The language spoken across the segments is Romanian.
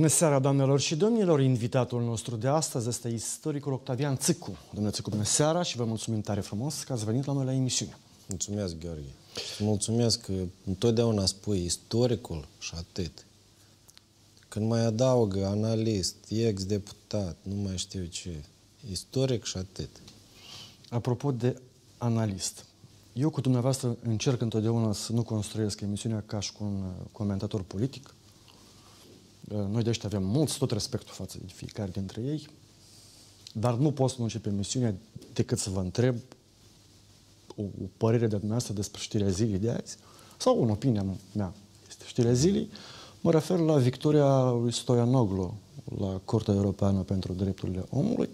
Bună seara, doamnelor și domnilor! Invitatul nostru de astăzi este istoricul Octavian Țâcu. Domnule Țâcu, bună seara și vă mulțumim tare frumos că ați venit la noi la emisiune. Mulțumesc, Gheorghe. Mulțumesc că întotdeauna spui istoricul și atât. Când mai adaugă analist, ex-deputat, nu mai știu ce, istoric și atât. Apropo de analist, eu cu dumneavoastră încerc întotdeauna să nu construiesc emisiunea ca și cu un comentator politic. Noi de ăștia avem mulți, tot respectul față de fiecare dintre ei, dar nu pot să nu încep emisiunea decât să vă întreb o părere de dumneavoastră despre știrea zilei de azi, sau în opinia mea este știrea zilei. Mă refer la victoria lui Stoianoglu la Curtea Europeană pentru Drepturile Omului.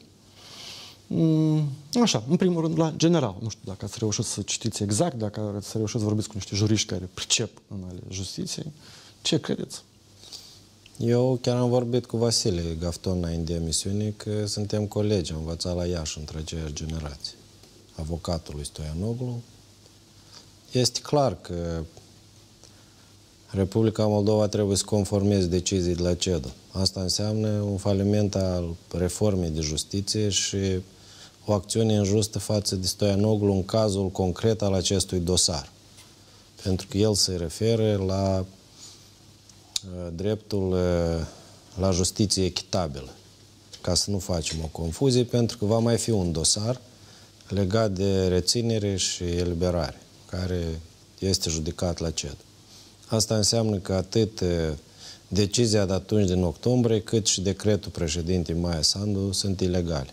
Așa, în primul rând, la general. Nu știu dacă ați reușit să citiți exact, dacă ați reușit să vorbiți cu niște juriști care pricep în ale justiției. Ce credeți? Eu chiar am vorbit cu Vasile Gafton înainte de emisiune că suntem colegi, am învățat la Iași între aceeași generație. Avocatul lui Stoianoglu. Este clar că Republica Moldova trebuie să conformeze decizii de la CEDO. Asta înseamnă un faliment al reformei de justiție și o acțiune injustă față de Stoianoglu în cazul concret al acestui dosar. Pentru că el se referă la dreptul la justiție echitabilă. Ca să nu facem o confuzie, pentru că va mai fi un dosar legat de reținere și eliberare, care este judecat la CEDO. Asta înseamnă că atât decizia de atunci din octombrie, cât și decretul președintei Maia Sandu sunt ilegale.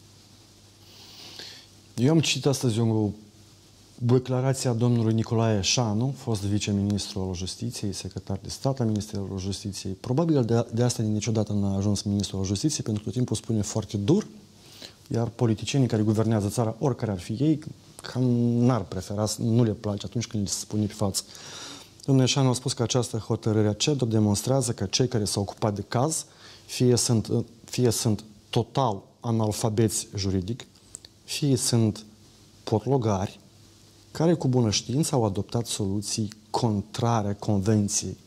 Eu am citit astăzi o declarația domnului Nicolae Șanu, fost viceministru al Justiției, secretar de stat al Ministerului Justiției. Probabil de asta niciodată n-a ajuns ministrul al Justiției, pentru că tot timpul spune foarte dur, iar politicienii care guvernează țara, oricare ar fi ei, cam n-ar prefera, nu le place atunci când li se spune pe față. Domnul Șanu a spus că această hotărâre a CEDO demonstrează că cei care s-au ocupat de caz fie sunt total analfabeți juridic, fie sunt potlogari, care cu bună știință au adoptat soluții contrare convenției.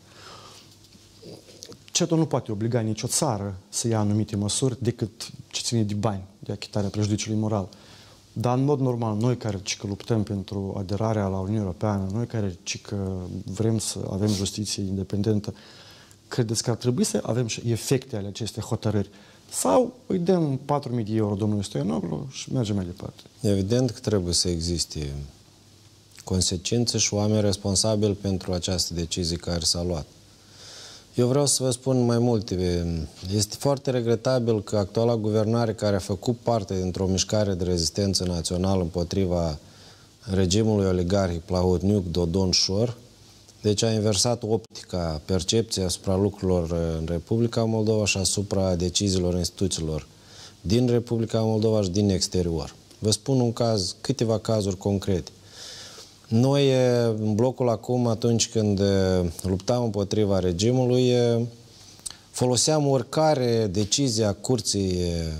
CEDO nu poate obliga nicio țară să ia anumite măsuri decât ce ține de bani, de achitarea prejudiciului moral. Dar, în mod normal, noi care luptăm pentru aderarea la Uniunea Europeană, noi care vrem să avem justiție independentă, credeți că ar trebui să avem și efecte ale acestei hotărâri? Sau îi dăm 4.000 de euro domnului Stoianoglu și mergem mai departe? Evident că trebuie să existe consecințe și oameni responsabili pentru această decizie care s-a luat. Eu vreau să vă spun mai multe. Este foarte regretabil că actuala guvernare, care a făcut parte dintr-o mișcare de rezistență națională împotriva regimului oligarhic Plahotniuc, Dodon, Șor, deci a inversat optica, percepția asupra lucrurilor în Republica Moldova și asupra deciziilor instituțiilor din Republica Moldova și din exterior. Vă spun un caz, câteva cazuri concrete. Noi, în blocul acum, atunci când luptam împotriva regimului, foloseam oricare decizie a curții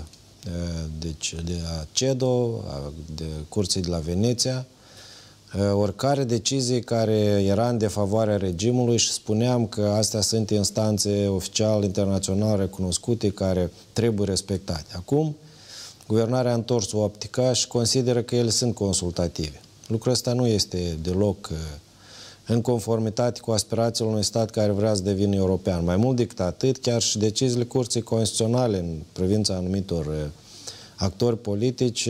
deci de la CEDO, de curții de la Veneția, oricare decizie care era în defavoarea regimului și spuneam că astea sunt instanțe oficial internațional recunoscute care trebuie respectate. Acum, guvernarea a întors optica și consideră că ele sunt consultative. Lucrul ăsta nu este deloc în conformitate cu aspirațiile unui stat care vrea să devină european. Mai mult decât atât, chiar și deciziile Curții Constituționale în privința anumitor actori politici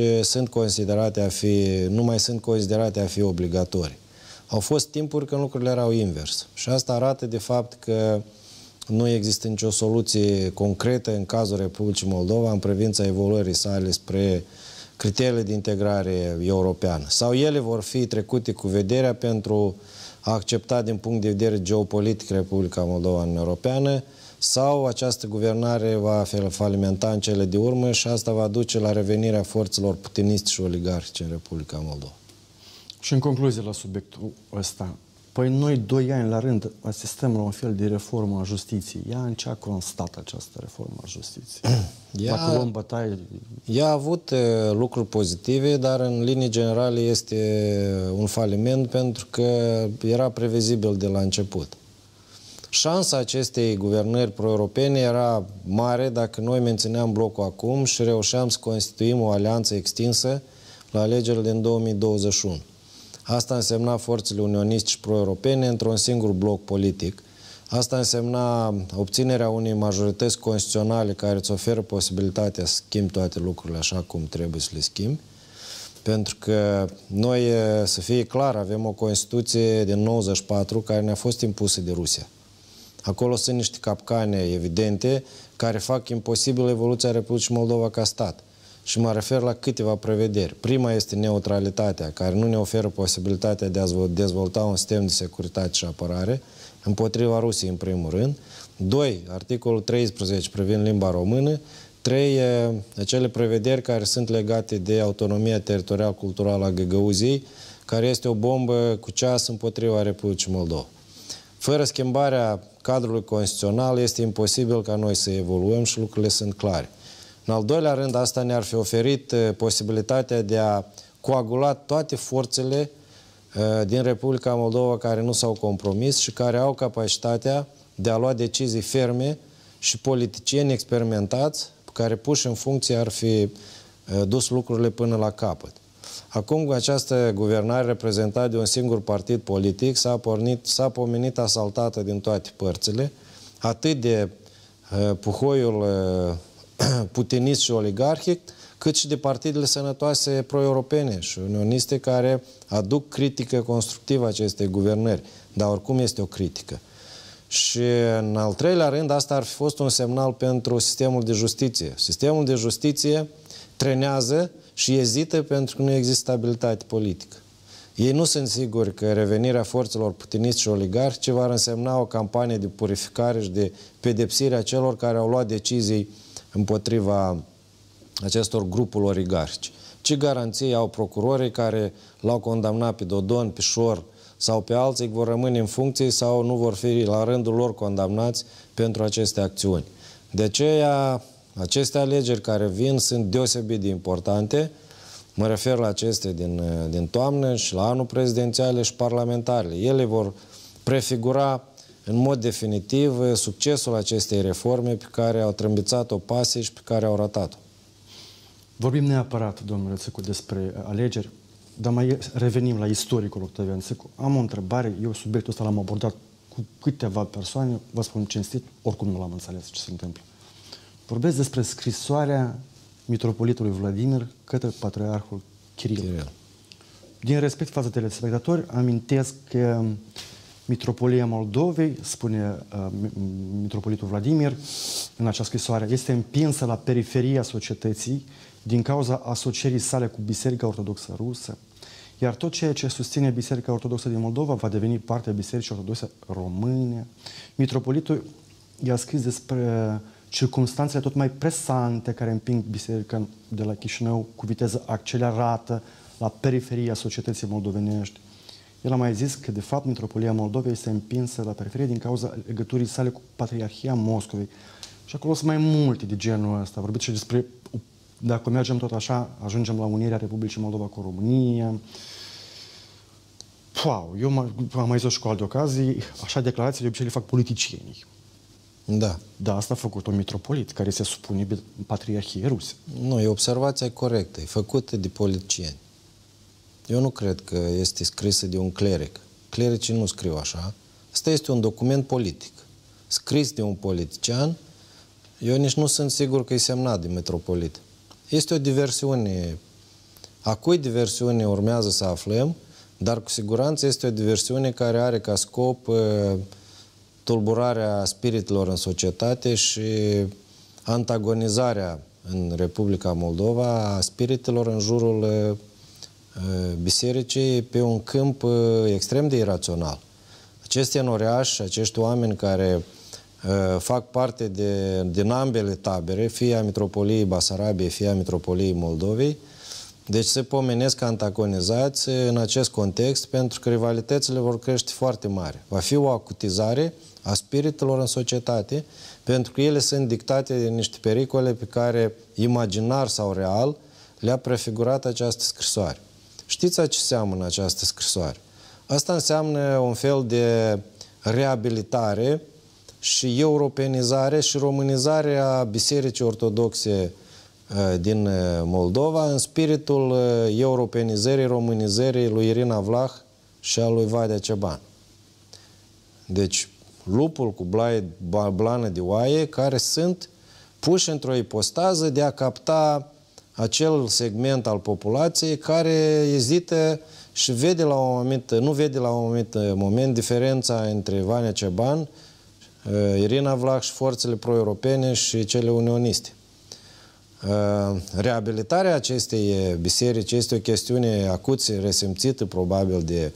nu mai sunt considerate a fi obligatorii. Au fost timpuri când lucrurile erau invers. Și asta arată de fapt că nu există nicio soluție concretă în cazul Republicii Moldova în privința evoluării sale spre criteriile de integrare europeană. Sau ele vor fi trecute cu vederea pentru a accepta din punct de vedere geopolitic Republica Moldova în Europeană, sau această guvernare va falimenta în cele de urmă și asta va duce la revenirea forțelor putiniste și oligarhice în Republica Moldova. Și în concluzie la subiectul ăsta, păi noi 2 ani la rând asistăm la un fel de reformă a justiției. Ea în ce a constat această reformă a justiției? Dacă luăm bătaie... Ea a avut lucruri pozitive, dar în linii generale este un faliment pentru că era previzibil de la început. Șansa acestei guvernări pro-europene era mare dacă noi mențineam blocul acum și reușeam să constituim o alianță extinsă la alegerile din 2021. Asta însemna forțele unioniste și pro-europene într-un singur bloc politic. Asta însemna obținerea unei majorități constituționale care îți oferă posibilitatea să schimbi toate lucrurile așa cum trebuie să le schimbi. Pentru că noi, să fie clar, avem o Constituție din 94 care ne-a fost impusă de Rusia. Acolo sunt niște capcane evidente care fac imposibil evoluția Republicii Moldova ca stat. Și mă refer la câteva prevederi. Prima este neutralitatea, care nu ne oferă posibilitatea de a dezvolta un sistem de securitate și apărare, împotriva Rusiei în primul rând. 2. Articolul 13 privind limba română. 3. Acele prevederi care sunt legate de autonomia teritorial-culturală a Găgăuziei, care este o bombă cu ceas împotriva Republicii Moldova. Fără schimbarea cadrului constituțional este imposibil ca noi să evoluăm și lucrurile sunt clare. În al doilea rând, asta ne-ar fi oferit posibilitatea de a coagula toate forțele din Republica Moldova care nu s-au compromis și care au capacitatea de a lua decizii ferme și politicieni experimentați care puși în funcție ar fi dus lucrurile până la capăt. Acum, cu această guvernare reprezentată de un singur partid politic, s-a pomenit asaltată din toate părțile, atât de puhoiul putinist și oligarhic, cât și de partidele sănătoase pro-europene și unioniste care aduc critică constructivă acestei guvernări, dar oricum este o critică. Și în al treilea rând, asta ar fi fost un semnal pentru sistemul de justiție. Sistemul de justiție trenează și ezită pentru că nu există stabilitate politică. Ei nu sunt siguri că revenirea forțelor putiniste și oligarhice va însemna o campanie de purificare și de pedepsire a celor care au luat decizii împotriva acestor grupuri oligarhice. Ce garanții au procurorii care l-au condamnat pe Dodon, pe Șor sau pe alții că vor rămâne în funcție sau nu vor fi la rândul lor condamnați pentru aceste acțiuni? De aceea, aceste alegeri care vin sunt deosebit de importante. Mă refer la aceste din toamnă și la anul prezidențiale și parlamentare. Ele vor prefigura în mod definitiv succesul acestei reforme pe care au trâmbițat-o pasie și pe care au ratat-o. Vorbim neapărat, domnule Țâcu, despre alegeri, dar mai revenim la istoricul Octavian Țâcu. Am o întrebare, eu subiectul ăsta l-am abordat cu câteva persoane, vă spun cinstit, oricum nu l-am înțeles ce se întâmplă. Vorbesc despre scrisoarea mitropolitului Vladimir către patriarhul Kiril. Din respect față de telespectatori, amintesc că Mitropolia Moldovei, spune mitropolitul Vladimir în această scrisoare, este împinsă la periferia societății din cauza asocierii sale cu Biserica Ortodoxă Rusă, iar tot ceea ce susține Biserica Ortodoxă din Moldova va deveni parte a Bisericii Ortodoxe Române. Mitropolitul i-a scris despre circumstanțele tot mai presante care împing biserica de la Chișinău cu viteză accelerată la periferia societății moldovenești. El a mai zis că, de fapt, Mitropolia Moldovei este împinsă la periferie din cauza legăturii sale cu Patriarhia Moscovei. Și acolo sunt mai multe de genul ăsta. Vorbit și despre, dacă mergem tot așa, ajungem la unirea Republicii Moldova cu România. Wow, eu am mai zis și cu alte ocazii, așa declarații de obicei le fac politicienii. Da. Da, asta a făcut un mitropolit care se supune Patriarhiei Ruse. Nu, e observația corectă, e făcută de politicieni. Eu nu cred că este scrisă de un cleric. Clericii nu scriu așa. Asta este un document politic. Scris de un politician, eu nici nu sunt sigur că e semnat de mitropolit. Este o diversiune. A cui diversiune urmează să aflăm, dar cu siguranță este o diversiune care are ca scop tulburarea spiritelor în societate și antagonizarea în Republica Moldova a spiritelor în jurul bisericii pe un câmp extrem de irațional. Acești enoriași, acești oameni care fac parte din ambele tabere, fie a Mitropoliei Basarabiei, fie a Mitropoliei Moldovei, deci se pomenesc antagonizați în acest context pentru că rivalitățile vor crește foarte mari. Va fi o acutizare a spiritelor în societate pentru că ele sunt dictate de niște pericole pe care, imaginar sau real, le-a prefigurat această scrisoare. Știți ce înseamnă această scrisoare? Asta înseamnă un fel de reabilitare și europenizare și românizarea Bisericii Ortodoxe din Moldova în spiritul europenizării, românizării lui Irina Vlah și a lui Vadea Ceban. Deci, lupul cu blană de oaie care sunt puși într-o ipostază de a capta acel segment al populației care ezită și vede la un moment, nu vede la un moment diferența între Vanea Ceban, Irina Vlah și forțele pro-europene și cele unioniste. Reabilitarea acestei biserici este o chestiune acut resimțită probabil de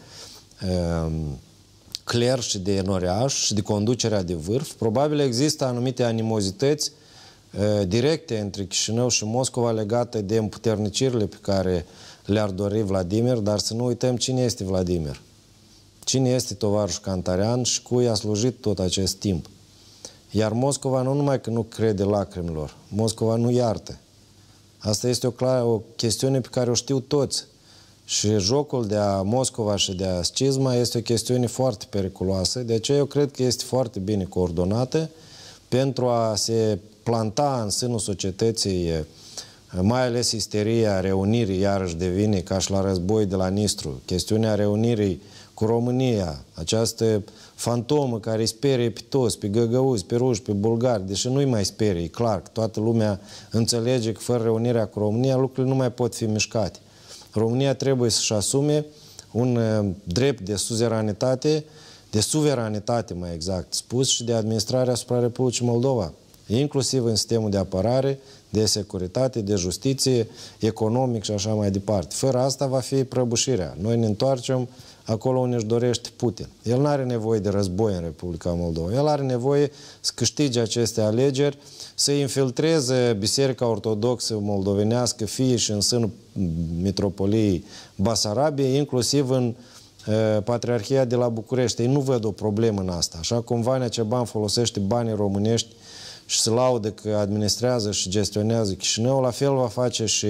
cler și de enoriaș și de conducerea de vârf. Probabil există anumite animozități directe între Chișinău și Moscova legate de împuternicirile pe care le-ar dori Vladimir, dar să nu uităm cine este Vladimir. Cine este tovarășul Cantarian și cui a slujit tot acest timp. Iar Moscova nu numai că nu crede lacrimilor, Moscova nu iartă. Asta este o chestiune pe care o știu toți. Și jocul de a Moscova și de a schisma este o chestiune foarte periculoasă, de aceea eu cred că este foarte bine coordonată pentru a se planta în sânul societății, mai ales isteria reunirii, iarăși devine ca și la război de la Nistru, chestiunea reunirii cu România, această fantomă care îi sperie pe toți, pe găgăuzi, pe ruși, pe bulgari, deși nu-i mai sperie, clar, că toată lumea înțelege că fără reunirea cu România lucrurile nu mai pot fi mișcate. România trebuie să-și asume un drept de suzeranitate, de suveranitate mai exact spus, și de administrare asupra Republicii Moldova, inclusiv în sistemul de apărare, de securitate, de justiție, economic și așa mai departe. Fără asta va fi prăbușirea. Noi ne întoarcem acolo unde își dorește Putin. El nu are nevoie de război în Republica Moldova. El are nevoie să câștige aceste alegeri, să infiltreze Biserica Ortodoxă moldovenească, fie și în sânul Mitropoliei Basarabiei, inclusiv în Patriarhia de la București. Ei nu văd o problemă în asta. Așa cum Vanea Ceban folosește banii românești și se laudă că administrează și gestionează Chișinăul, la fel va face și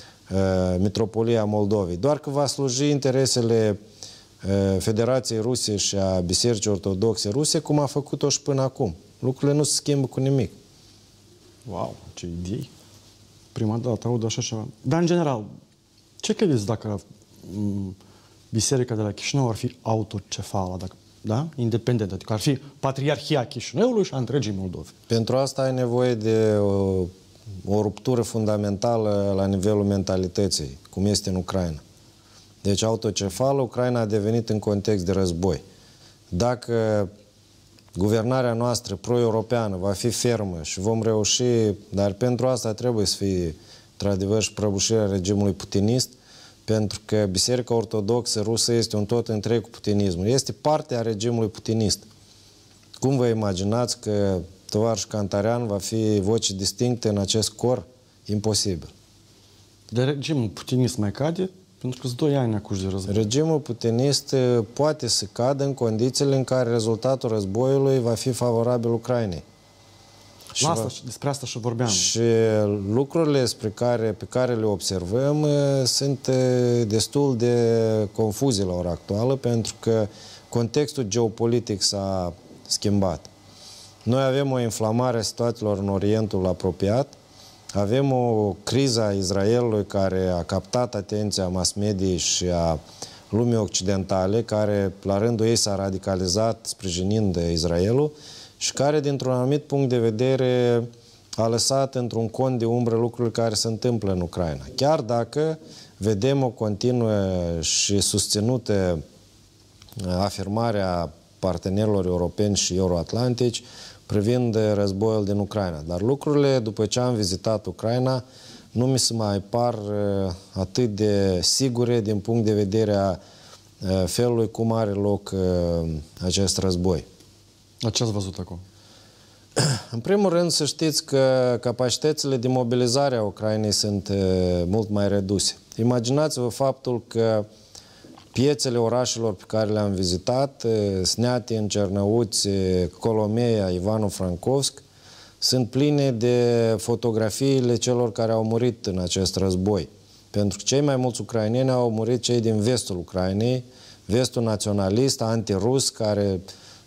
Mitropolia Moldovei. Doar că va sluji interesele Federației Ruse și a Bisericii Ortodoxe Ruse, cum a făcut-o și până acum. Lucrurile nu se schimbă cu nimic. Wow, ce idei! Prima dată aud așa ceva. Dar, în general, ce credeți dacă Biserica de la Chișinău ar fi autocefală, da? Independentă, adică ar fi Patriarhia Chișinăului și a întregii Moldovi? Pentru asta ai nevoie de o ruptură fundamentală la nivelul mentalității, cum este în Ucraina. Deci autocefală, Ucraina a devenit în context de război. Dacă guvernarea noastră pro-europeană va fi fermă și vom reuși, dar pentru asta trebuie să fie, într-adevăr, și prăbușirea regimului putinist, pentru că Biserica Ortodoxă Rusă este un tot întreg cu putinismul. Este parte a regimului putinist. Cum vă imaginați că tovarășul Cantarian va fi voce distinctă în acest cor? Imposibil. De regimul putinist mai cade? Pentru că sunt 2 ani acuși de război. Regimul putinist poate să cadă în condițiile în care rezultatul războiului va fi favorabil Ucrainei. Despre asta și vorbeam. Și lucrurile pe care le observăm sunt destul de confuze la ora actuală, pentru că contextul geopolitic s-a schimbat. Noi avem o inflamare a situațiilor în Orientul apropiat, avem o criză a Israelului care a captat atenția mass-mediei și a lumii occidentale, care la rândul ei s-a radicalizat sprijinind Israelul și care, dintr-un anumit punct de vedere, a lăsat într-un cont de umbră lucrurile care se întâmplă în Ucraina. Chiar dacă vedem o continuă și susținută afirmare a partenerilor europeni și euroatlantici privind războiul din Ucraina. Dar lucrurile, după ce am vizitat Ucraina, nu mi se mai par atât de sigure din punct de vedere a felului cum are loc acest război. Ce ați văzut acum? În primul rând să știți că capacitățile de mobilizare a Ucrainei sunt mult mai reduse. Imaginați-vă faptul că piețele orașelor pe care le-am vizitat, Sneatin, Cernăuți, Colomeia, Ivano-Francovsk, sunt pline de fotografiile celor care au murit în acest război. Pentru că cei mai mulți ucraineni au murit cei din vestul Ucrainei, vestul naționalist, antirus, care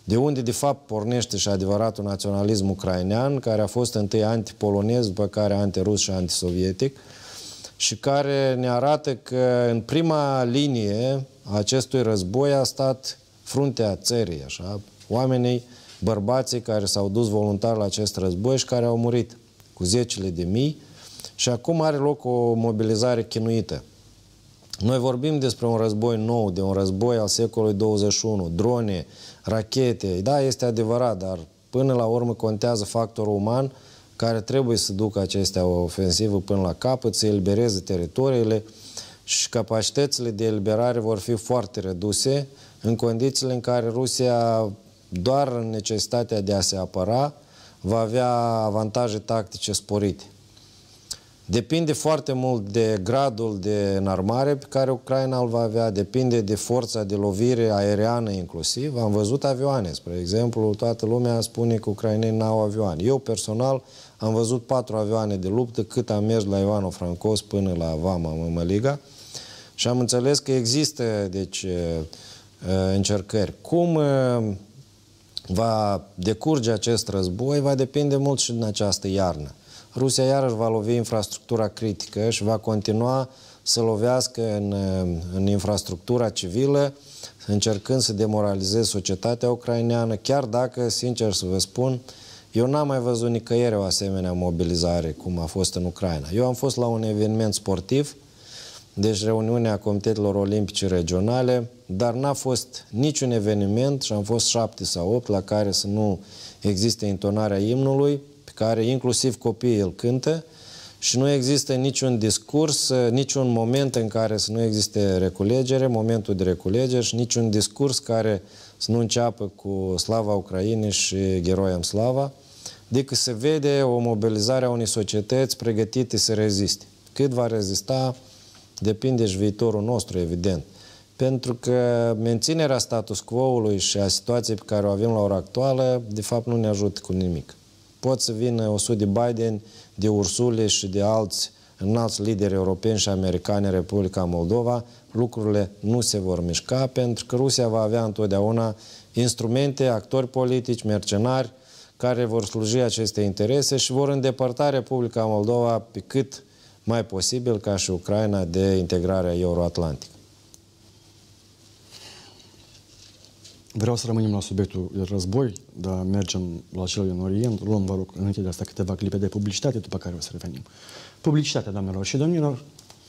de unde de fapt pornește și adevăratul naționalism ucrainean, care a fost întâi antipolonez, după care antirus și antisovietic, și care ne arată că în prima linie a acestui război a stat fruntea țării, așa, oamenii, bărbații care s-au dus voluntar la acest război și care au murit cu zecile de mii, și acum are loc o mobilizare chinuită. Noi vorbim despre un război nou, de un război al secolului 21, drone, rachete, da, este adevărat, dar până la urmă contează factorul uman care trebuie să ducă acestea o ofensivă până la capăt, să elibereze teritoriile, și capacitățile de eliberare vor fi foarte reduse în condițiile în care Rusia, doar în necesitatea de a se apăra, va avea avantaje tactice sporite. Depinde foarte mult de gradul de înarmare pe care Ucraina îl va avea, depinde de forța de lovire aeriană inclusiv. Am văzut avioane, spre exemplu, toată lumea spune că ucrainenii n-au avioane. Eu personal am văzut 4 avioane de luptă cât am mers la Ivano-Francos până la Vama, Mămăliga, și am înțeles că există, deci, încercări. Cum va decurge acest război va depinde mult și din această iarnă. Rusia iarăși va lovi infrastructura critică și va continua să lovească în infrastructura civilă, încercând să demoralizeze societatea ucraineană, chiar dacă, sincer să vă spun, eu n-am mai văzut nicăieri o asemenea mobilizare cum a fost în Ucraina. Eu am fost la un eveniment sportiv, deci reuniunea Comitetelor Olimpice Regionale, dar n-a fost niciun eveniment, și am fost 7 sau 8, la care să nu existe intonarea imnului, pe care inclusiv copiii îl cântă, și nu există niciun discurs, niciun moment în care să nu existe reculegere, momentul de reculegere, și niciun discurs care să nu înceapă cu Slava Ucrainei și Geroiam Slava, decât se vede o mobilizare a unei societăți pregătite să reziste. Cât va rezista, depinde și viitorul nostru, evident. Pentru că menținerea status quo-ului și a situației pe care o avem la ora actuală, de fapt, nu ne ajută cu nimic. Pot să vină 100 de Biden, de Ursule și de înalți lideri europeni și americani în Republica Moldova, lucrurile nu se vor mișca, pentru că Rusia va avea întotdeauna instrumente, actori politici, mercenari, care vor sluji aceste interese și vor îndepărta Republica Moldova pe cât mai posibil, ca și Ucraina, de integrarea euroatlantică. Vreau să rămânem la subiectul război, dar mergem la cel din Orient. Luăm, vă rog, înainte de asta câteva clipe de publicitate, după care o să revenim. Publicitatea, doamnelor și domnilor.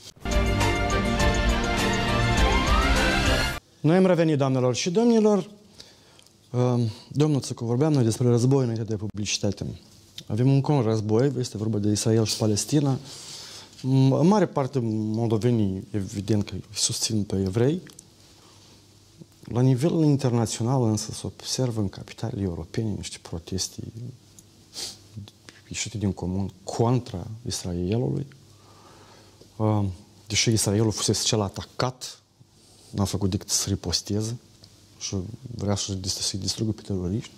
Noi am revenit, doamnelor și domnilor. Domnul Țăcu, vorbeam noi despre război înainte de publicitate. Avem un război, este vorba de Israel și Palestina. În mare parte, moldovenii, evident că susțin pe evrei. La nivel internațional, însă, se observă în capitalele europene niște proteste ieșite din comun contra Israelului. Deși Israelul fusese cel atacat, n-a făcut decât să riposteze și vrea să-i distrugă pe teroriști.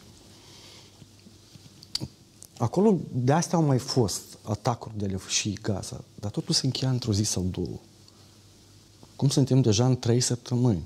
Acolo, de astea au mai fost atacuri de ale fâșii Gaza, dar totul se încheia într-o zi sau două. Cum suntem deja în 3 săptămâni?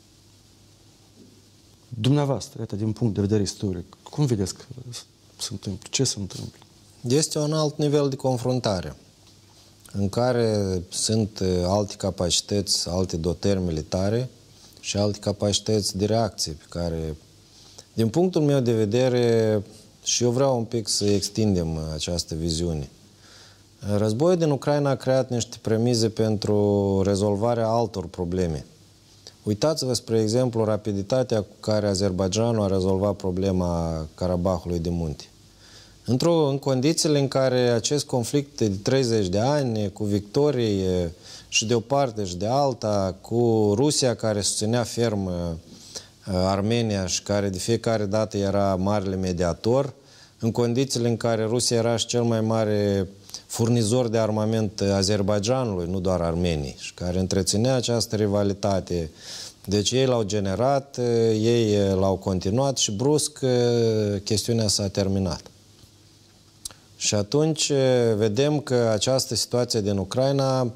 Dumneavoastră, iată, din punct de vedere istoric, cum vedeți că se întâmplă? Ce se întâmplă? Este un alt nivel de confruntare, în care sunt alte capacități, alte dotări militare și alte capacități de reacție, pe care, din punctul meu de vedere, și eu vreau un pic să extindem această viziune. Războiul din Ucraina a creat niște premize pentru rezolvarea altor probleme. Uitați-vă, spre exemplu, rapiditatea cu care Azerbaidjanul a rezolvat problema Karabahului de munte. În condițiile în care acest conflict de 30 de ani, cu victorii și de o parte și de alta, cu Rusia care susținea ferm Armenia și care de fiecare dată era marele mediator, în condițiile în care Rusia era și cel mai mare furnizor de armament Azerbaidjanului, nu doar Armeniei, și care întreținea această rivalitate. Deci ei l-au generat, ei l-au continuat și brusc chestiunea s-a terminat. Și atunci vedem că această situație din Ucraina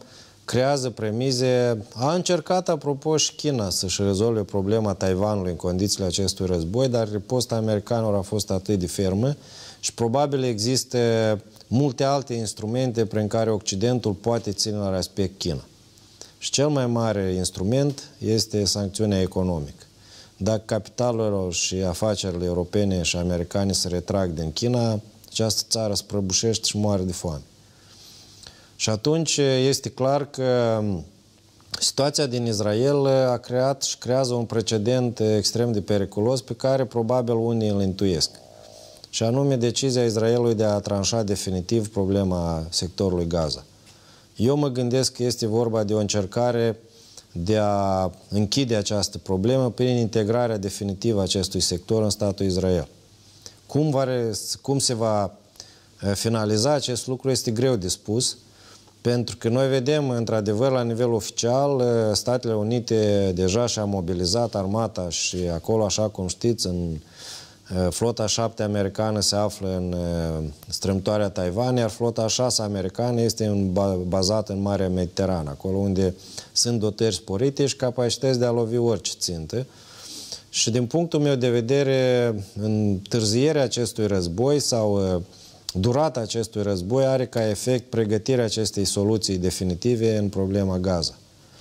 creează premize. A încercat, apropo, și China să-și rezolve problema Taiwanului în condițiile acestui război, dar riposta americanilor a fost atât de fermă și probabil există multe alte instrumente prin care Occidentul poate ține la respect China. Și cel mai mare instrument este sancțiunea economică. Dacă capitalul și afacerile europene și americane se retrag din China, această țară se prăbușește și moare de foame. Și atunci este clar că situația din Israel a creat și creează un precedent extrem de periculos pe care probabil unii îl intuiesc. Și anume decizia Israelului de a tranșa definitiv problema sectorului Gaza. Eu mă gândesc că este vorba de o încercare de a închide această problemă prin integrarea definitivă a acestui sector în statul Israel. Cum se va finaliza acest lucru este greu de spus, pentru că noi vedem, într-adevăr, la nivel oficial, Statele Unite deja și-a mobilizat armata și acolo, așa cum știți, în flota 7 americană se află în strâmtoarea Taiwan, iar flota 6 americană este bazată în Marea Mediterană, acolo unde sunt dotări sporite și capacități de a lovi orice țintă. Și din punctul meu de vedere, întârzierea acestui război sau durata acestui război are ca efect pregătirea acestei soluții definitive în problema Gaza.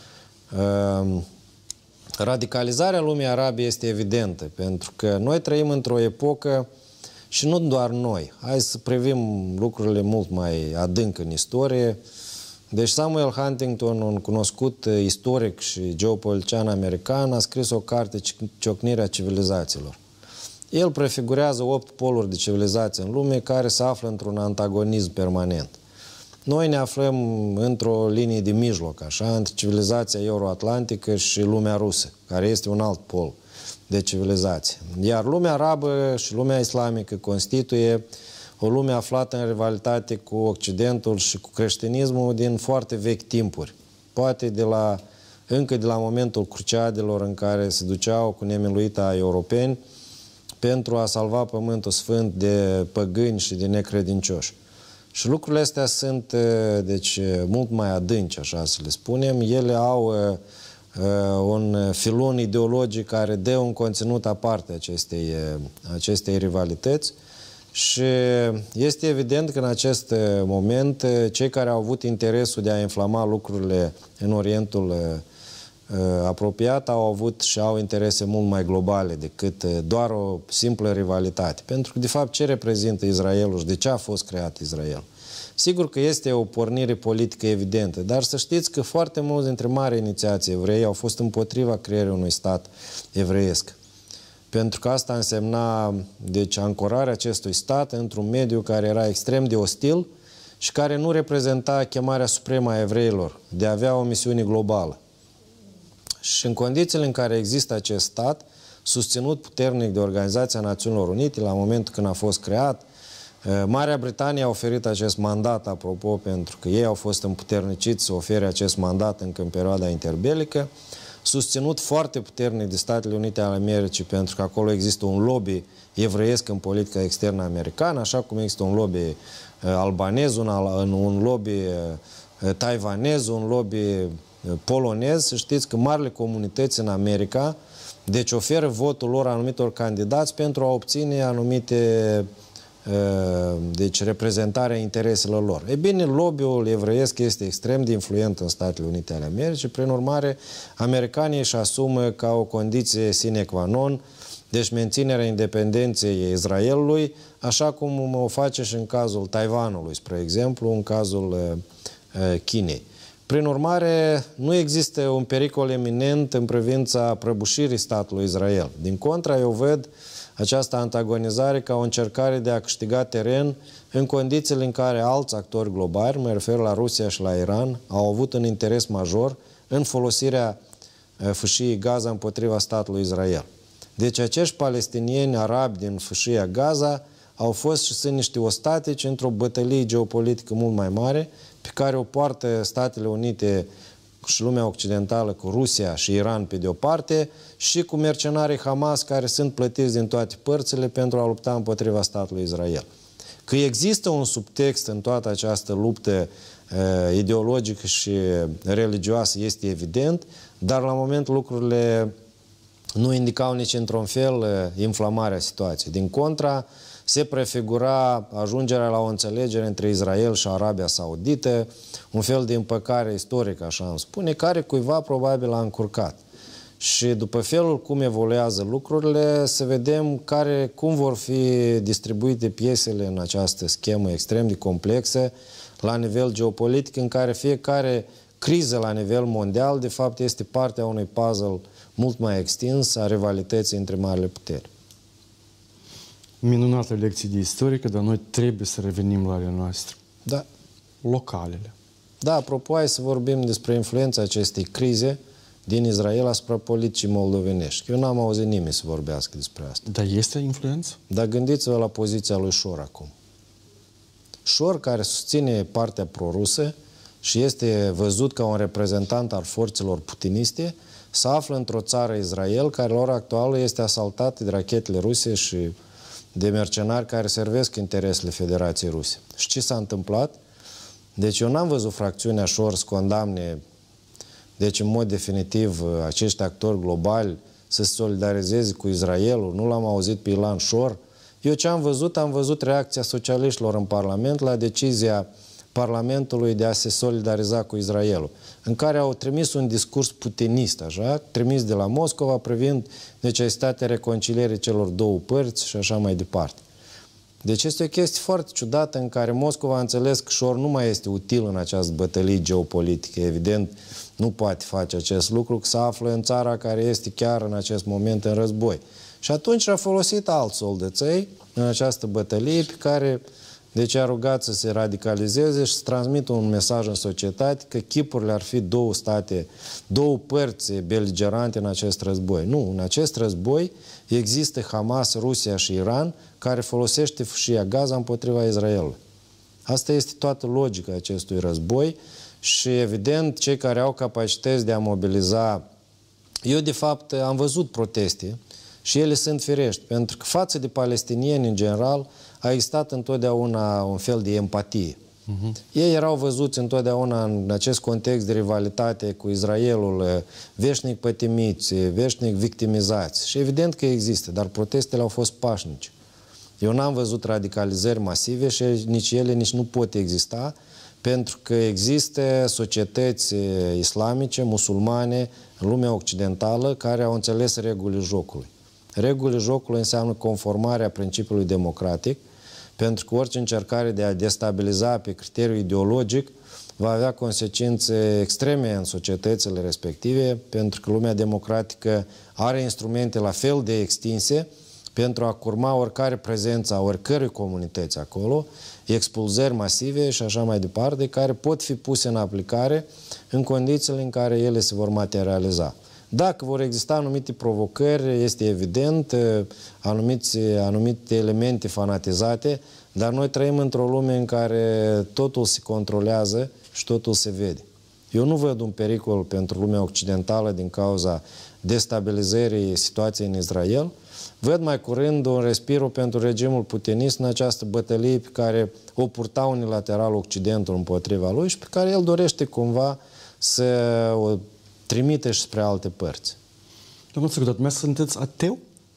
Radicalizarea lumii arabe este evidentă, pentru că noi trăim într-o epocă, și nu doar noi, hai să privim lucrurile mult mai adânc în istorie. Deci Samuel Huntington, un cunoscut istoric și geopolitician american, a scris o carte, Ciocnirea civilizațiilor. El prefigurează 8 poluri de civilizație în lume care se află într-un antagonism permanent. Noi ne aflăm într-o linie de mijloc, așa, între civilizația euroatlantică și lumea rusă, care este un alt pol de civilizație. Iar lumea arabă și lumea islamică constituie o lume aflată în rivalitate cu Occidentul și cu creștinismul din foarte vechi timpuri. Poate încă de la momentul cruciadelor în care se duceau cu nemiluita europeni pentru a salva Pământul Sfânt de păgâni și de necredincioși. Și lucrurile astea sunt, deci, mult mai adânci, așa să le spunem. Ele au un filon ideologic care dă un conținut aparte acestei rivalități și este evident că în acest moment cei care au avut interesul de a inflama lucrurile în Orientul apropiat au avut și au interese mult mai globale decât doar o simplă rivalitate. Pentru că, de fapt, ce reprezintă Israelul și de ce a fost creat Israel? Sigur că este o pornire politică evidentă, dar să știți că foarte mulți dintre mari inițiații evrei au fost împotriva creării unui stat evreiesc. Pentru că asta însemna, deci, ancorarea acestui stat într-un mediu care era extrem de ostil și care nu reprezenta chemarea supremă a evreilor de a avea o misiune globală. Și în condițiile în care există acest stat, susținut puternic de Organizația Națiunilor Unite, la momentul când a fost creat, Marea Britanie a oferit acest mandat, apropo, pentru că ei au fost împuterniciți să ofere acest mandat încă în perioada interbelică, susținut foarte puternic de Statele Unite ale Americii, pentru că acolo există un lobby evreiesc în politica externă americană, așa cum există un lobby albanez, un lobby taiwanez, un lobby polonez. Să știți că marile comunități în America deci oferă votul lor anumitor candidați pentru a obține anumite deci reprezentarea intereselor lor. E bine, lobby-ul evreiesc este extrem de influent în Statele Unite ale Americii, prin urmare, americanii își asumă ca o condiție sine qua non, deci menținerea independenței Israelului, așa cum o face și în cazul Taiwanului, spre exemplu, în cazul Chinei. Prin urmare, nu există un pericol eminent în privința prăbușirii statului Israel. Din contra, eu văd această antagonizare ca o încercare de a câștiga teren în condițiile în care alți actori globali, mă refer la Rusia și la Iran, au avut un interes major în folosirea fâșiei Gaza împotriva statului Israel. Deci acești palestinieni arabi din fâșia Gaza au fost și sunt niște ostatici într-o bătălie geopolitică mult mai mare pe care o poartă Statele Unite și lumea occidentală cu Rusia și Iran pe de-o parte și cu mercenarii Hamas care sunt plătiți din toate părțile pentru a lupta împotriva statului Israel. Că există un subtext în toată această luptă ideologică și religioasă este evident, dar la moment lucrurile nu indicau nici într-un fel inflamarea situației. Din contra, se prefigura ajungerea la o înțelegere între Israel și Arabia Saudită, un fel de împăcare istorică, așa îmi spune, care cuiva probabil a încurcat. Și după felul cum evoluează lucrurile, să vedem cum vor fi distribuite piesele în această schemă extrem de complexă la nivel geopolitic, în care fiecare criză la nivel mondial, de fapt, este partea unui puzzle mult mai extins a rivalității între marile puteri. Minunată lecție de istorică, dar noi trebuie să revenim la ale noastre. Da. Localele. Da, apropo, hai să vorbim despre influența acestei crize din Israel asupra politicii moldovenești. Eu n-am auzit nimeni să vorbească despre asta. Dar este influență? Dar gândiți-vă la poziția lui Șor acum. Șor, care susține partea prorusă și este văzut ca un reprezentant al forțelor putiniste, se află într-o țară, Israel, care la ora actuală este asaltată de rachetele ruse și de mercenari care servesc interesele Federației Ruse. Și ce s-a întâmplat? Deci eu n-am văzut fracțiunea Șor să condamne, deci în mod definitiv, acești actori globali să se solidarizeze cu Israelul. Nu l-am auzit pe Ilan Șor. Eu ce am văzut reacția socialiștilor în Parlament la decizia Parlamentului de a se solidariza cu Israelul, în care au trimis un discurs putinist, așa, trimis de la Moscova, privind necesitatea reconcilierii celor două părți și așa mai departe. Deci este o chestie foarte ciudată în care Moscova a înțeles că Șor nu mai este util în această bătălie geopolitică. Evident, nu poate face acest lucru, că se află în țara care este chiar în acest moment în război. Și atunci a folosit alți soldăței în această bătălie pe care, deci, a rugat să se radicalizeze și să transmită un mesaj în societate că chipurile ar fi două state, două părți beligerante în acest război. Nu, în acest război există Hamas, Rusia și Iran, care folosește fâșia Gaza împotriva Israelului. Asta este toată logica acestui război și, evident, cei care au capacități de a mobiliza... Eu, de fapt, am văzut proteste și ele sunt firești, pentru că față de palestinieni, în general, a existat întotdeauna un fel de empatie. Ei erau văzuți întotdeauna în acest context de rivalitate cu Israelul, veșnic pătimiți, veșnic victimizați. Și evident că există, dar protestele au fost pașnice. Eu n-am văzut radicalizări masive și nici ele nici nu pot exista, pentru că există societăți islamice, musulmane, în lumea occidentală, care au înțeles regulile jocului. Regulile jocului înseamnă conformarea principiului democratic, pentru că orice încercare de a destabiliza pe criteriu ideologic va avea consecințe extreme în societățile respective, pentru că lumea democratică are instrumente la fel de extinse pentru a curma oricare prezență a oricărei comunități acolo, expulzări masive și așa mai departe, care pot fi puse în aplicare în condițiile în care ele se vor materializa. Dacă vor exista anumite provocări, este evident, anumite elemente fanatizate, dar noi trăim într-o lume în care totul se controlează și totul se vede. Eu nu văd un pericol pentru lumea occidentală din cauza destabilizării situației în Israel. Văd mai curând un respiru pentru regimul putinist în această bătălie pe care o purta unilateral Occidentul împotriva lui și pe care el dorește cumva să o trimite și spre alte părți. Domnul Țăgădat, dumneavoastră sunteți ateu?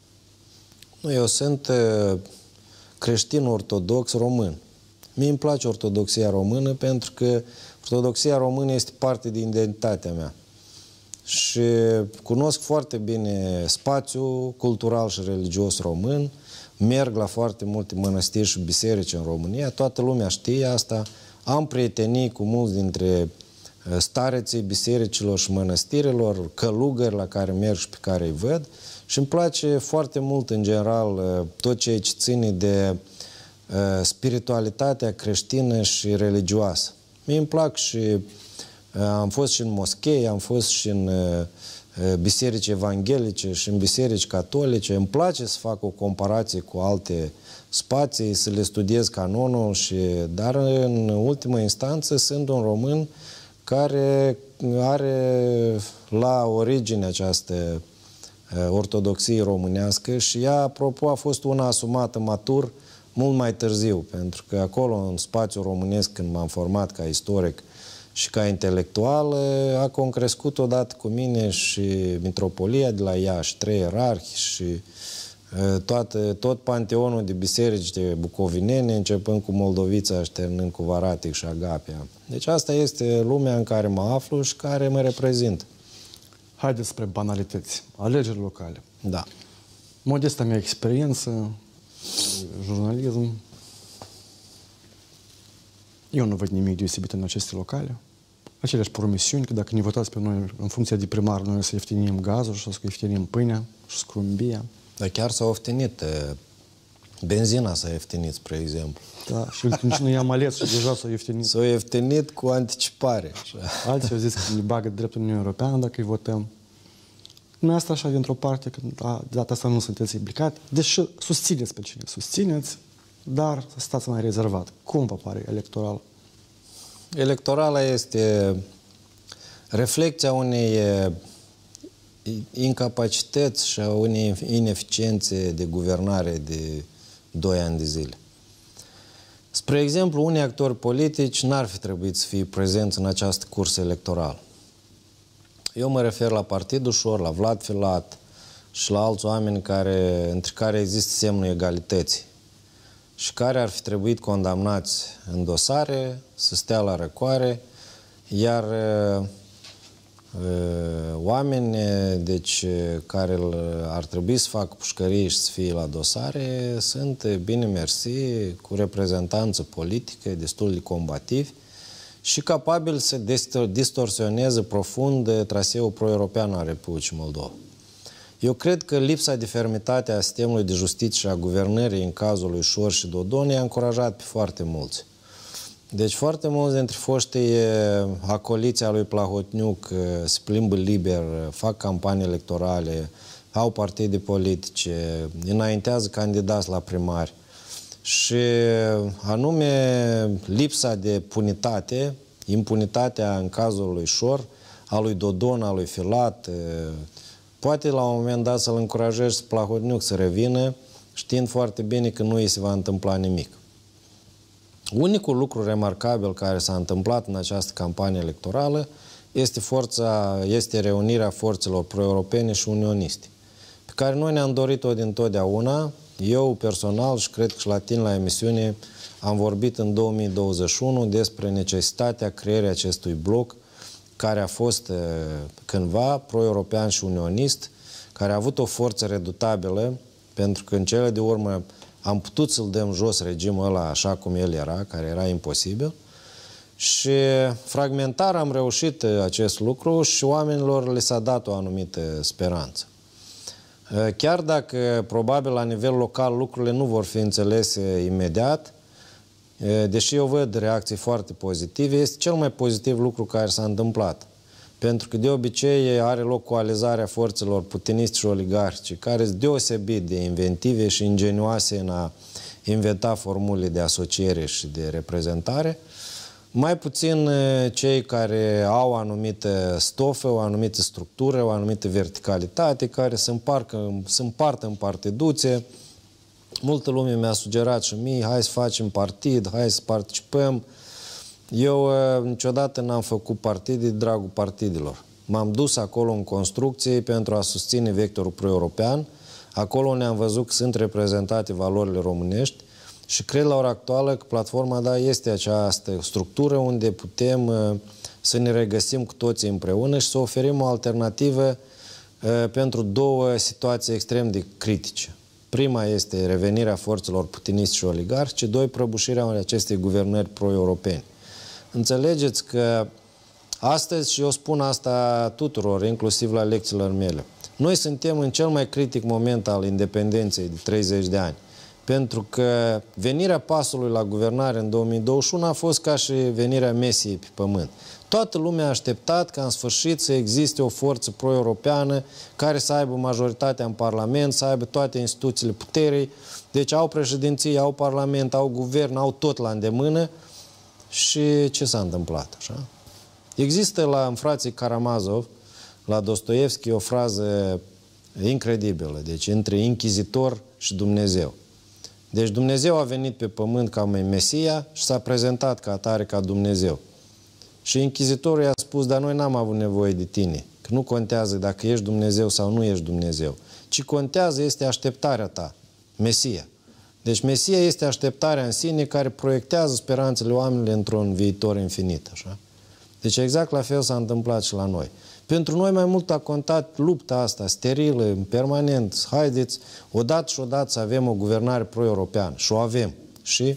Nu, eu sunt creștin ortodox român. Mie îmi place ortodoxia română pentru că ortodoxia română este parte din identitatea mea. Și cunosc foarte bine spațiul cultural și religios român, merg la foarte multe mănăstiri și biserici în România, toată lumea știe asta, am prietenii cu mulți dintre stareții bisericilor și mănăstirilor, călugări la care merg și pe care îi văd și îmi place foarte mult, în general, tot ce ține de spiritualitatea creștină și religioasă. Mie îmi plac și am fost și în moschei, am fost și în biserici evanghelice și în biserici catolice. Îmi place să fac o comparație cu alte spații, să le studiez canonul, dar în ultimă instanță sunt un român care are la origine această ortodoxie românească și ea, apropo, a fost una asumată matur mult mai târziu, pentru că acolo, în spațiul românesc, când m-am format ca istoric și ca intelectual, a concrescut odată cu mine și mitropolia de la Iași, 3 ierarhi și tot panteonul de biserici de bucovinene, începând cu Moldovița și terminând cu Varatic și Agapia. Deci asta este lumea în care mă aflu și care mă reprezintă. Haideți spre banalități. Alegeri locale. Da. Modesta mea experiență, jurnalism. Eu nu văd nimic deosebit în aceste locale. Aceleași promisiuni, că dacă ne votați pe noi în funcție de primar, noi o să ieftinim gazul și o să ieftinim pâinea și scrumbia. Dar chiar s-a ieftinit. Benzina s-a ieftinit, spre exemplu. Da, și nici nu i-am ales și deja s-a ieftinit. S-a ieftinit cu anticipare. Alții au zis că ne bagă dreptul Uniunii Europeană dacă îi votăm. Noi asta așa dintr-o parte, că de data asta nu sunteți implicat, deși susțineți pe cine susțineți, dar stați mai rezervat. Cum vă pare electoral? Electorala este reflecția unei incapacități și a unei ineficiențe de guvernare de 2 ani de zile. Spre exemplu, unii actori politici n-ar fi trebuit să fie prezenți în această cursă electorală. Eu mă refer la Partidul Șor, la Vlad Filat și la alți oameni între care există semnul egalității și care ar fi trebuit condamnați în dosare, să stea la răcoare, iar oameni deci, care ar trebui să facă pușcării și să fie la dosare sunt, bine mersi, cu reprezentanță politică, destul de combativi și capabili să distorsioneze profund traseul pro-european al Republicii Moldova. Eu cred că lipsa de fermitate a sistemului de justiție și a guvernării în cazul lui Șor și Dodon i-a încurajat pe foarte mulți. Deci foarte mulți dintre foștii acoliții a lui Plahotniuc se plimbă liber, fac campanii electorale, au partide politice, înaintează candidați la primari. Și anume lipsa de punitate, impunitatea în cazul lui Șor, a lui Dodon, a lui Filat, poate la un moment dat să-l încurajezi pe Plahotniuc să revină, știind foarte bine că nu îi se va întâmpla nimic. Unicul lucru remarcabil care s-a întâmplat în această campanie electorală este reunirea forțelor pro-europene și unioniste, pe care noi ne-am dorit-o dintotdeauna. Eu personal și cred că și la tine la emisiune am vorbit în 2021 despre necesitatea creării acestui bloc care a fost cândva pro-european și unionist, care a avut o forță redutabilă, pentru că în cele de urmă am putut să-l dăm jos regimul ăla așa cum el era, care era imposibil, și fragmentar am reușit acest lucru și oamenilor le s-a dat o anumită speranță. Chiar dacă probabil la nivel local lucrurile nu vor fi înțelese imediat, deși eu văd reacții foarte pozitive, este cel mai pozitiv lucru care s-a întâmplat. Pentru că de obicei are loc coalizarea forțelor putiniste și oligarhice, care sunt deosebit de inventive și ingenioase în a inventa formule de asociere și de reprezentare. Mai puțin cei care au o anumită stofă, o anumită structură, o anumită verticalitate, care se împartă în partiduțe. Multă lume mi-a sugerat și mie, hai să facem partid, hai să participăm. Eu niciodată n-am făcut partid de dragul partidelor. M-am dus acolo în construcție pentru a susține vectorul pro-european. Acolo ne-am văzut că sunt reprezentate valorile românești și cred la ora actuală că platforma este această structură unde putem să ne regăsim cu toții împreună și să oferim o alternativă pentru 2 situații extrem de critice. Prima este revenirea forțelor putiniste și oligarhice, 2, prăbușirea acestei guvernări pro-europene. Înțelegeți că astăzi, și eu spun asta tuturor, inclusiv la lecțiile mele, noi suntem în cel mai critic moment al independenței de 30 de ani. Pentru că venirea PAS-ului la guvernare în 2021 a fost ca și venirea Mesiei pe pământ. Toată lumea a așteptat ca în sfârșit să existe o forță pro-europeană care să aibă majoritatea în Parlament, să aibă toate instituțiile puterii. Deci au președinție, au Parlament, au guvern, au tot la îndemână. Și ce s-a întâmplat? Așa? Există în frații Karamazov, la Dostoevski, o frază incredibilă, deci între inchizitor și Dumnezeu. Deci Dumnezeu a venit pe pământ ca Mesia și s-a prezentat ca atare ca Dumnezeu. Și închizitorul i-a spus, dar noi n-am avut nevoie de tine, că nu contează dacă ești Dumnezeu sau nu ești Dumnezeu, ci contează este așteptarea ta, Mesia. Deci Mesia este așteptarea în sine care proiectează speranțele oamenilor într-un viitor infinit. Așa? Deci exact la fel s-a întâmplat și la noi. Pentru noi mai mult a contat lupta asta sterilă, permanent. Haideți, odată și odată să avem o guvernare pro-europeană. Și o avem. Și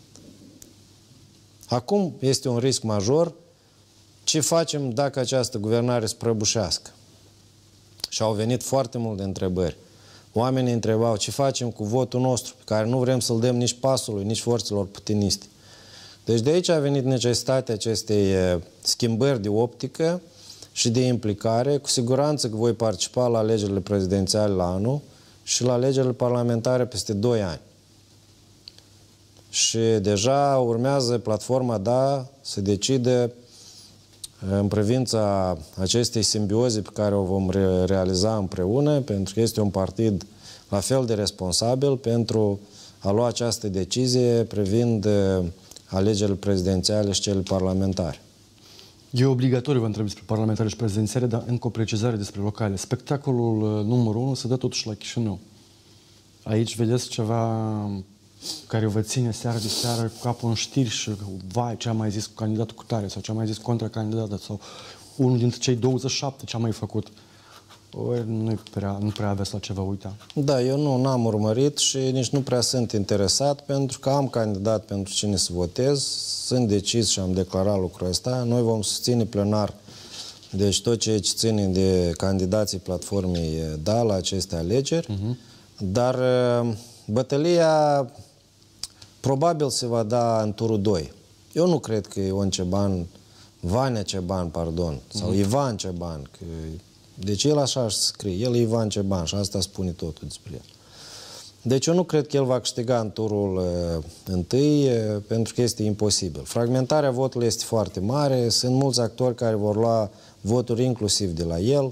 acum este un risc major. Ce facem dacă această guvernare se prăbușească? Și au venit foarte multe întrebări. Oamenii întrebau ce facem cu votul nostru, pe care nu vrem să-l dăm nici PAS-ului, nici forțelor putiniste. Deci de aici a venit necesitatea acestei schimbări de optică și de implicare. Cu siguranță că voi participa la alegerile prezidențiale la anul și la alegerile parlamentare peste 2 ani. Și deja urmează platforma DA să decide în privința acestei simbioze pe care o vom realiza împreună, pentru că este un partid la fel de responsabil pentru a lua această decizie privind alegerile prezidențiale și cele parlamentare. E obligatoriu, vă întreb despre parlamentare și prezidențiale, dar încă o precizare despre locale. Spectacolul numărul 1 se dă totuși la Chișinău. Aici vedeți ceva care vă ține seară de seară cu capul în știri și vai, ce a mai zis cu candidatul cu tare sau ce a mai zis contra candidatul sau unul dintre cei 27 ce a mai făcut. Ori nu prea aveți la ce vă uita. Da, eu n-am urmărit și nici nu prea sunt interesat pentru că am candidat pentru cine să votez, sunt decis și am declarat lucrul ăsta. Noi vom susține plenar, deci tot ce ține de candidații platformei DA la aceste alegeri, dar bătălia probabil se va da în turul 2. Eu nu cred că Ion Ceban, Vanea Ceban, pardon, sau Ivan Ceban, că deci el așa scrie, el e Ivan Ceban și asta spune totul despre el. Deci eu nu cred că el va câștiga în turul întâi, pentru că este imposibil. Fragmentarea votului este foarte mare, sunt mulți actori care vor lua voturi inclusiv de la el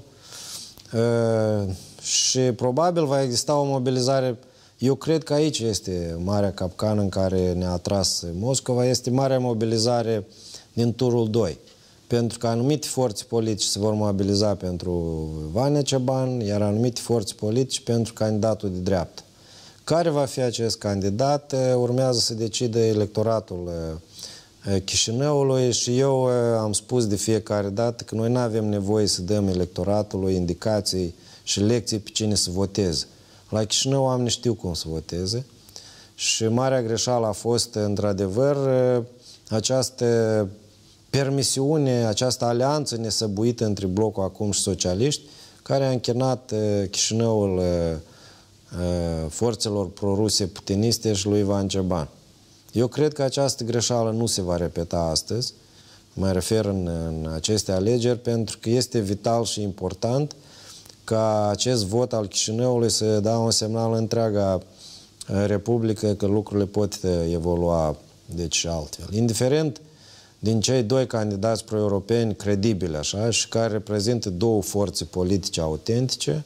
și probabil va exista o mobilizare. Eu cred că aici este marea capcană în care ne-a atras Moscova, este marea mobilizare din turul 2. Pentru că anumite forțe politice se vor mobiliza pentru Vanea Ceban, iar anumite forțe politice pentru candidatul de dreapta. Care va fi acest candidat? Urmează să decide electoratul Chișinăului și eu am spus de fiecare dată că noi nu avem nevoie să dăm electoratului indicații și lecții pe cine să voteze. La Chișinău oamenii știu cum să voteze și marea greșeală a fost, într-adevăr, această permisiune, această alianță nesăbuită între blocul acum și socialiști, care a închinat Chișinăul forțelor proruse putiniste și lui Ivan Ceban. Eu cred că această greșeală nu se va repeta astăzi, mă refer în aceste alegeri, pentru că este vital și important ca acest vot al Chișinăului să dea un semnal întreaga Republică că lucrurile pot evolua deci altfel. Indiferent din cei 2 candidați pro-europeni credibili așa, și care reprezintă 2 forțe politice autentice,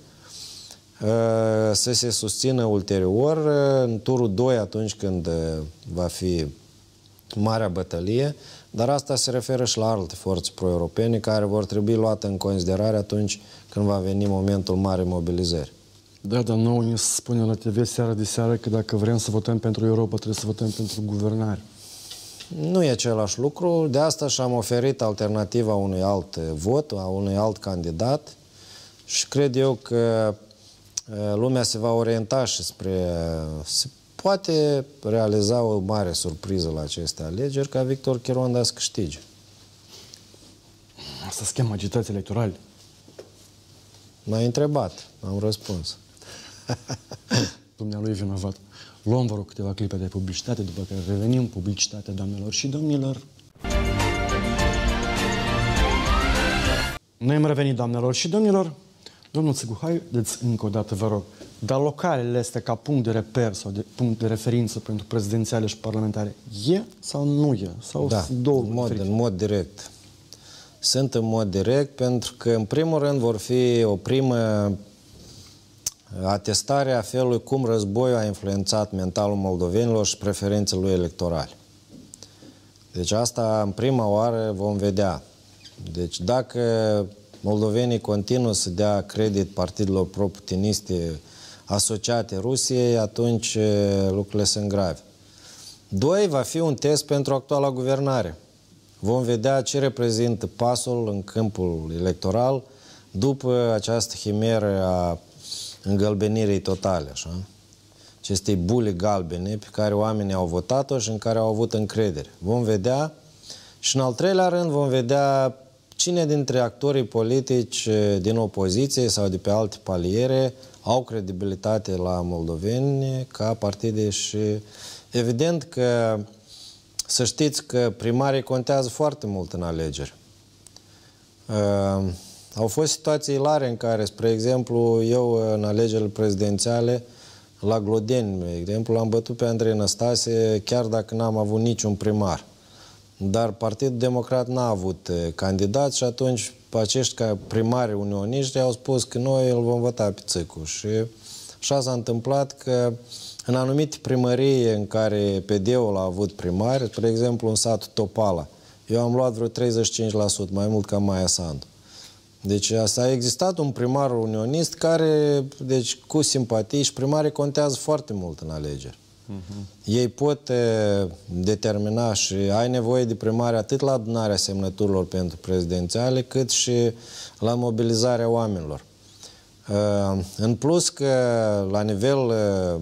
să se susțină ulterior în turul 2 atunci când va fi marea bătălie, dar asta se referă și la alte forțe pro-europene care vor trebui luate în considerare atunci când va veni momentul mare mobilizări. Da, dar nouă ne spune la TV seara de seară că dacă vrem să votăm pentru Europa, trebuie să votăm pentru guvernare. Nu e același lucru, de asta și-am oferit alternativa unui alt vot, a unui alt candidat și cred eu că lumea se va orienta și se poate realiza o mare surpriză la aceste alegeri ca Victor Chironda să câștige. Asta se cheamă agitații electorale. M-ai întrebat, am răspuns. Dumnealui vinovat. Luăm, vă rog, câteva clipe de publicitate, după care revenim. Publicitate, doamnelor și domnilor. Noi am revenit, doamnelor și domnilor. Domnul Țigu, haideți încă o dată, vă rog, dar localele astea ca punct de reper sau de punct de referință pentru prezidențiale și parlamentare, e sau nu e? Sau da, în mod direct. Sunt în mod direct pentru că, în primul rând, vor fi o primă atestarea felului cum războiul a influențat mentalul moldovenilor și preferințele lui electorale. Deci asta în prima oară vom vedea. Deci dacă moldovenii continuă să dea credit partidelor pro-putiniste asociate Rusiei, atunci lucrurile sunt grave. Doi, va fi un test pentru actuala guvernare. Vom vedea ce reprezintă pasul în câmpul electoral după această chimeră a îngălbenirii totale, așa? Acestei bule galbene pe care oamenii au votat-o și în care au avut încredere. Vom vedea și în al treilea rând vom vedea cine dintre actorii politici din opoziție sau de pe alte paliere au credibilitate la moldoveni ca partide și evident că să știți că primarii contează foarte mult în alegeri. Au fost situații ilare în care, spre exemplu, eu în alegerile prezidențiale la Glodeni, de exemplu, l-am bătut pe Andrei Năstase chiar dacă n-am avut niciun primar. Dar Partidul Democrat n-a avut candidat și atunci acești primari unioniști au spus că noi îl vom vota pe Țâcu. Și așa s-a întâmplat că în anumite primării în care PD-ul a avut primari, spre exemplu în satul Topala, eu am luat vreo 35%, mai mult ca Maia Sandu. Deci a existat un primar unionist care, deci cu simpatii, și primarii contează foarte mult în alegeri. Ei pot determina și ai nevoie de primari atât la adunarea semnăturilor pentru prezidențiale, cât și la mobilizarea oamenilor. În plus că la nivel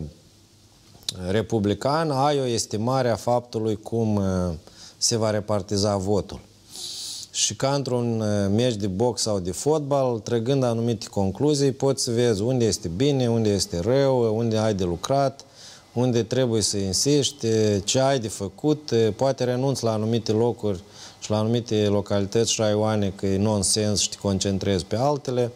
republican ai o estimare a faptului cum se va repartiza votul. Și ca într-un meci de box sau de fotbal, trăgând anumite concluzii, poți să vezi unde este bine, unde este rău, unde ai de lucrat, unde trebuie să insiști, ce ai de făcut, poate renunți la anumite locuri și la anumite localități și raioane că e nonsens și te concentrezi pe altele.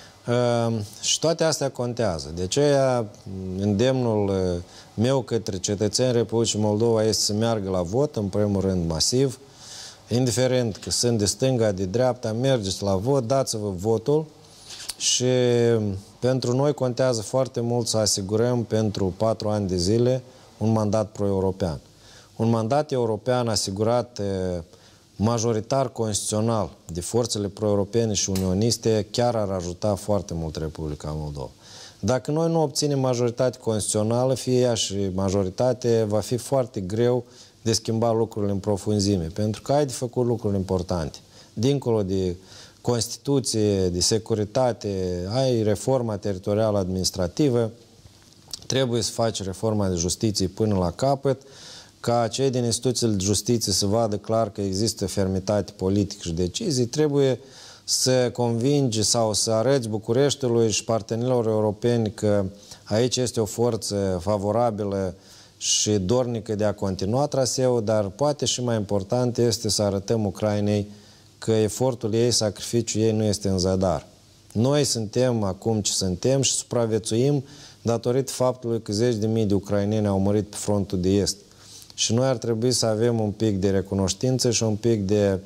Și toate astea contează. De aceea, îndemnul meu către cetățenii Republicii Moldova este să meargă la vot, în primul rând masiv, indiferent că sunt de stânga, de dreapta, mergeți la vot, dați-vă votul și pentru noi contează foarte mult să asigurăm pentru 4 ani de zile un mandat pro-european. Un mandat european asigurat majoritar constituțional de forțele pro-europene și unioniste chiar ar ajuta foarte mult Republica Moldova. Dacă noi nu obținem majoritate constituțională, fie ea și majoritate, va fi foarte greu de schimba lucrurile în profunzime, pentru că ai de făcut lucruri importante. Dincolo de Constituție, de securitate, ai reforma teritorială administrativă, trebuie să faci reforma de justiție până la capăt, ca cei din instituțiile de justiție să vadă clar că există fermitate politică și decizii, trebuie să convingi sau să arăți Bucureștiului și partenerilor europeni că aici este o forță favorabilă și dornică de a continua traseul, dar poate și mai important este să arătăm Ucrainei că efortul ei, sacrificiul ei nu este în zadar. Noi suntem acum ce suntem și supraviețuim datorită faptului că 10.000 de ucraineni au murit pe frontul de est. Și noi ar trebui să avem un pic de recunoștință și un pic de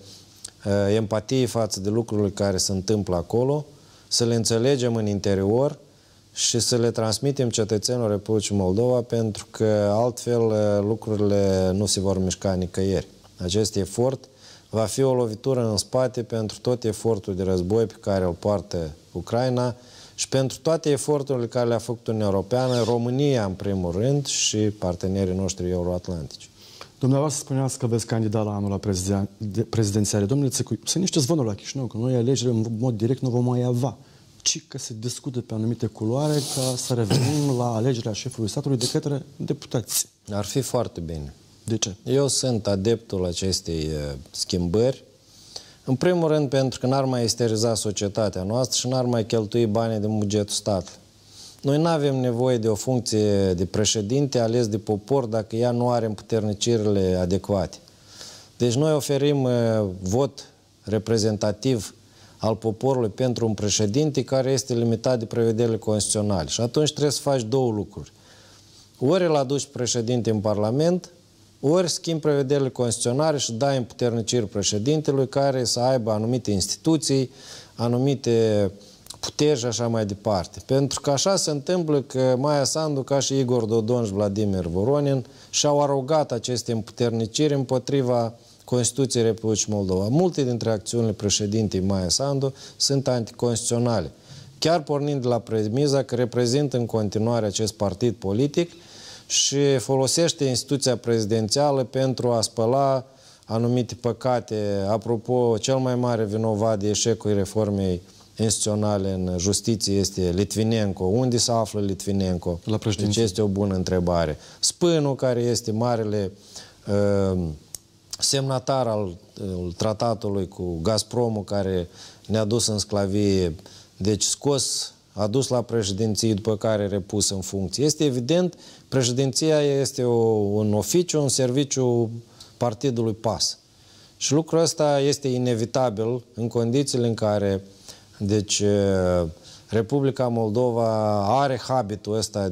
empatie față de lucrurile care se întâmplă acolo, să le înțelegem în interior și să le transmitem cetățenilor Republicii Moldova, pentru că altfel lucrurile nu se vor mișca nicăieri. Acest efort va fi o lovitură în spate pentru tot efortul de război pe care îl poartă Ucraina și pentru toate eforturile care le-a făcut Uniunea Europeană, România în primul rând și partenerii noștri euroatlantici. Dumneavoastră spuneați că veți candida la anul la prezidențiale. Domnule Țâcu, sunt niște zvonuri la Chișinău, că noi alegeri în mod direct nu vom mai avea, ci că se discută pe anumite culoare ca să revenim la alegerea șefului statului de către deputați. Ar fi foarte bine. De ce? Eu sunt adeptul acestei schimbări. În primul rând pentru că n-ar mai esteriza societatea noastră și n-ar mai cheltui banii din bugetul statului. Noi nu avem nevoie de o funcție de președinte ales de popor dacă ea nu are împuternicirile adecvate. Deci noi oferim vot reprezentativ al poporului pentru un președinte care este limitat de prevederile constituționale. Și atunci trebuie să faci două lucruri. Ori îl aduci președinte în Parlament, ori schimbi prevederile constituționale și dai împuterniciri președintelui care să aibă anumite instituții, anumite puteri și așa mai departe. Pentru că așa se întâmplă că Maia Sandu, ca și Igor Dodon și Vladimir Voronin, și-au arogat aceste împuterniciri împotriva Constituției Republicii Moldova. Multe dintre acțiunile președintei Maia Sandu sunt anticonstituționale. Chiar pornind de la premiza că reprezintă în continuare acest partid politic și folosește instituția prezidențială pentru a spăla anumite păcate. Apropo, cel mai mare vinovat de eșecul reformei instituționale în justiție este Litvinenko. Unde se află Litvinenko? La președinție. Deci este o bună întrebare. Spânu, care este marele semnatar al tratatului cu Gazpromul, care ne-a dus în sclavie, deci scos, adus la președinție, după care repus în funcție. Este evident, președinția este un oficiu, un serviciu partidului PAS. Și lucrul ăsta este inevitabil în condițiile în care, deci, Republica Moldova are habitul ăsta